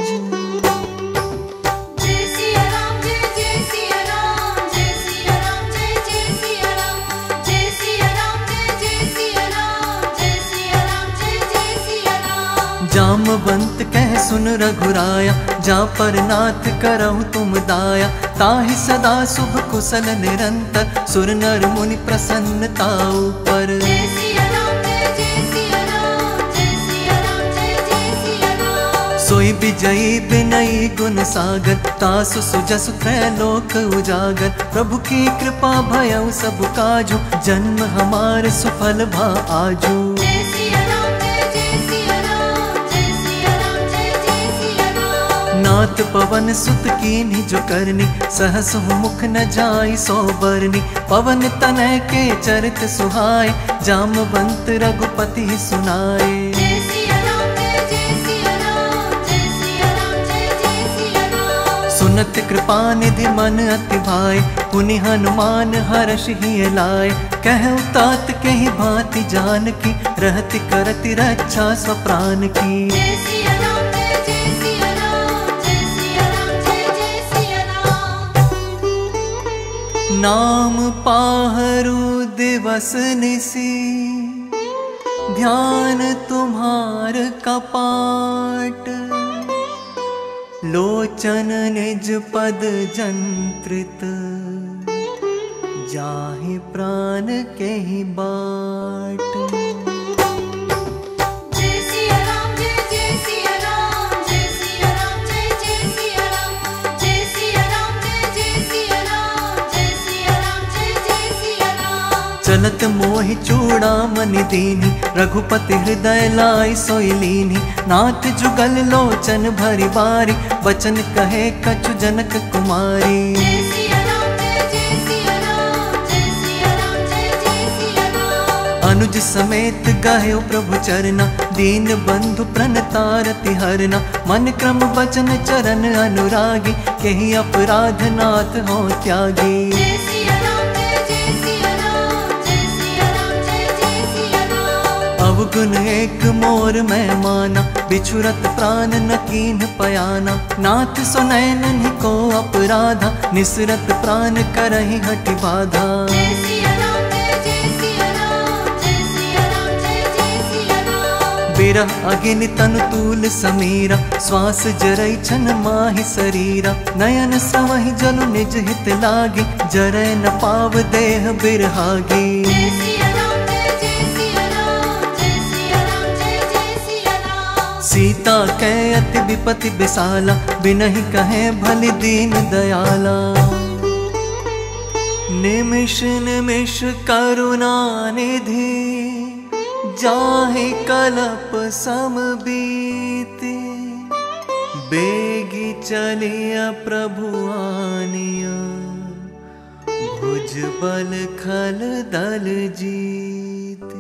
जय सिया राम जय जय सिया राम, जय सिया राम जय जय सिया राम। जय सिया राम जय जय सिया राम, जय सिया राम जय जय सिया राम। जामवंत कह सुन रघुराया, जा पर नाथ करहु तुम दाया। ताहि सदा शुभ कुशल निरंतर, सुर नर मुनि प्रसन्नता ऊपर। जय सिया राम जय जय सिया राम, जय सिया राम जय जय सिया राम। सोई विजयी विनयी गुण सागर, तासु सुजसु त्रैलोक उजागर। प्रभु की कृपा भयउ सब काजु, जन्म हमार सुफल भा आजू। जय सिया राम जय जय सिया राम, जय सिया राम जय जय सिया राम। नाथ पवन सुत कीन्ही जो करनी, सहस मुख न जाई सो बरनी। पवन तनय के चरित सुहाय, जामवंत रघुपति सुनाए। जय सिया राम जय जय सिया राम, जय सिया राम जय जय सिया राम। सुनत कृपा निधि मन अति भाई, पुनि हनुमान हर्ष ही लाए। कहु तात के ही भांति जानकी, रहति करति रक्षा स्वप्रान की। जय सिया राम जय जय सिया राम, जय सिया राम जय जय सिया राम। नाम पाहरु दिवस निसी, ध्यान तुम्हार कपाट। लोचन निज पद जंत्रित, जाहि प्राण के ही बाट। जय सिया राम जय जय सिया राम, जय सिया राम जय जय सिया राम। जय सिया राम जय जय सिया राम, जय सिया राम जय जय सिया राम। चलत मोहि चूड़ामणि दीन्ही, रघुपति हृदय लाई सोई लीन्ही। नाथ जुगल लोचन भरी बारी, बचन कहे कछु जनक कुमारी। जय सिया राम जय जय सिया राम, जय सिया राम जय जय सिया राम। अनुज समेत गायो प्रभु चरना, दीन बंधु प्रणतारति हरना। मन क्रम बचन चरण अनुरागी, केहि अपराध नाथ हो त्यागी। जय सिया राम जय जय सिया राम, जय सिया राम जय जय सिया राम। अवगुण एक मोर मैं माना, बिछुरत प्राण न कीन्ह पयाना। नाथ सुनय नन्हि को अपराधा, निसरत प्राण करहि हठि बाधा। जय सिया राम जय जय सिया राम, जय सिया राम जय जय सिया राम। बिरह अगिनि तनु तूल समीरा, श्वास जरई छन माहि शरीरा। नयन स्रवहि जलु निज हित लागी, जरय न पाव देह बिरहागी। जय सिया राम जय जय सिया राम, जय सिया राम जय जय सिया राम। सीता कै अति विपति बिसाला, बिनहि कहे भलि दीन दयाला। निमिष निमिष करुणा निधि, जाहि कलप सम बीति। बेगी चलिया प्रभु आनिया, भुज बल खल दल जीति।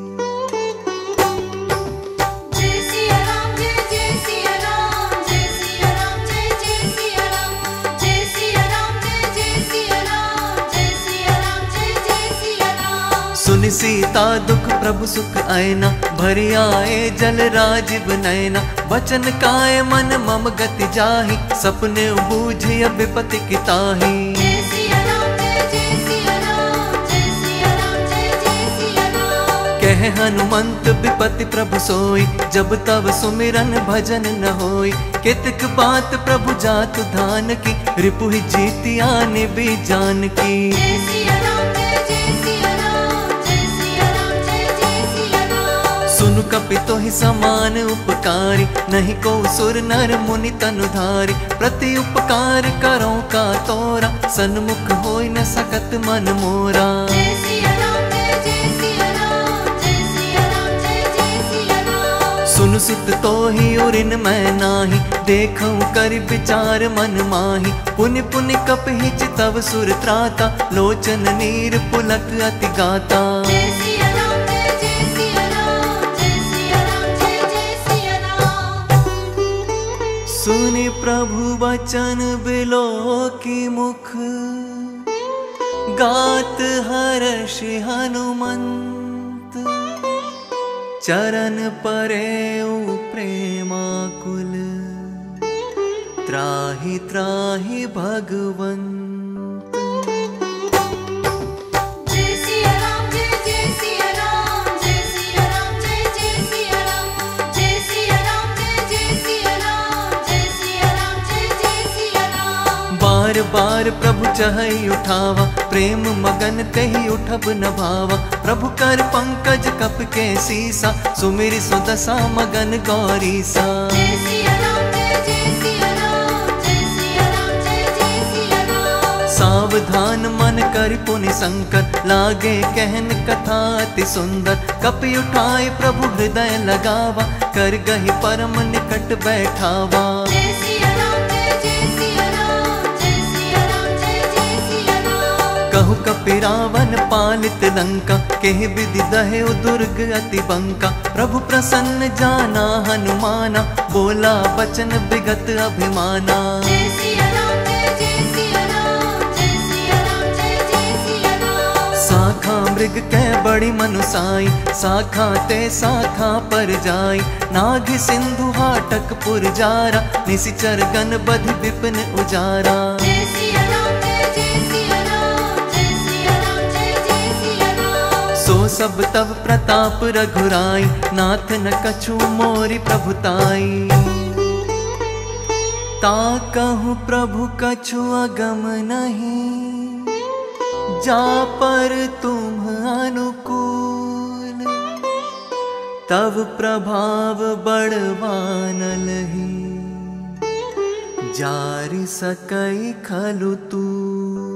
जय सिया राम जय जय सिया राम, जय सिया राम जय जय सिया राम। जय सिया राम जय जय सिया राम, जय सिया राम जय जय सिया राम। सुनि सीता दुख प्रभु सुख आयना, भरि आए जल राजीव नयना। वचन काय मन मम गति जाहि, सपने बूझिय विपति की ताहि। जय सिया राम जय जय सिया राम, जय सिया राम जय जय सिया राम। कह हनुमंत विपति प्रभु सोई, जब तब सुमिरन भजन न होई। कितक बात प्रभु जातु धान की, रिपुहि जीति आने भी जान की। जय सिया राम जय जय सुनु कपि तोहि समान उपकारी, नहीं को सुर नर मुनि तनुधारी। प्रति उपकार करो का तोरा, सन्मुख होई न सकत मन मोरा। जय सिया राम जय जय सिया राम, जय सिया राम जय जय सिया राम। सुन सुत तो ही उरिन मैं नाही, देखऊं कर विचार मन माही। पुनि पुनि कप हिच तव सुर त्राता, लोचन नीर पुलक अति गाता। जय सिया राम जय जय सिया राम, जय सिया राम जय जय सिया राम। सुनि प्रभु वचन बिलो की मुख, गात हर्षि हनुमंत। चरण परेउ प्रेमाकुल, त्राहि त्राहि भगवंत। जय सिया राम जय जय सिया राम, जय सिया राम जय जय सिया राम। जय सिया राम जय जय सिया राम, जय सिया राम जय जय सिया राम। बार बार प्रभु चहई उठावा, प्रेम मगन तेहि उठब न भावा। प्रभु कर पंकज कप के सीसा, सुमिरि सुदशा मगन गौरीसा। जय सिया राम जय जय सिया राम, जय सिया राम जय जय सिया राम। सावधान मन कर पुनि संकर, लागे कहन कथा अति सुंदर। कपि उठाए प्रभु हृदय लगावा, कर गहि परम निकट बैठावा। जय सिया राम जय जय सिया राम, जय सिया राम जय जय सिया राम। कहु कपि रावण पालित लंका, केहि विधि दहे दुर्ग अति बंका। प्रभु प्रसन्न जाना हनुमाना, बोला बचन विगत अभिमाना। जय सिया राम जय जय सिया राम, जय सिया राम जय जय सिया राम। साखा मृग कै बड़ी मनुसाई, साखा ते साखा पर जाई। नाग सिंधु हाटक पुर जारा, निशिचर गन बधि विपिन उजारा। जय सिया राम जय जय सिया राम, जय सिया राम जय जय सिया राम। सो सब तब प्रताप रघुराई, नाथ न कछु मोरी प्रभुताई। ता कहूँ प्रभु कछु अगम नहीं, जा पर तुम अनुकूल। तब प्रभाव बड़वानल ही, जारि सकई खलु तूल।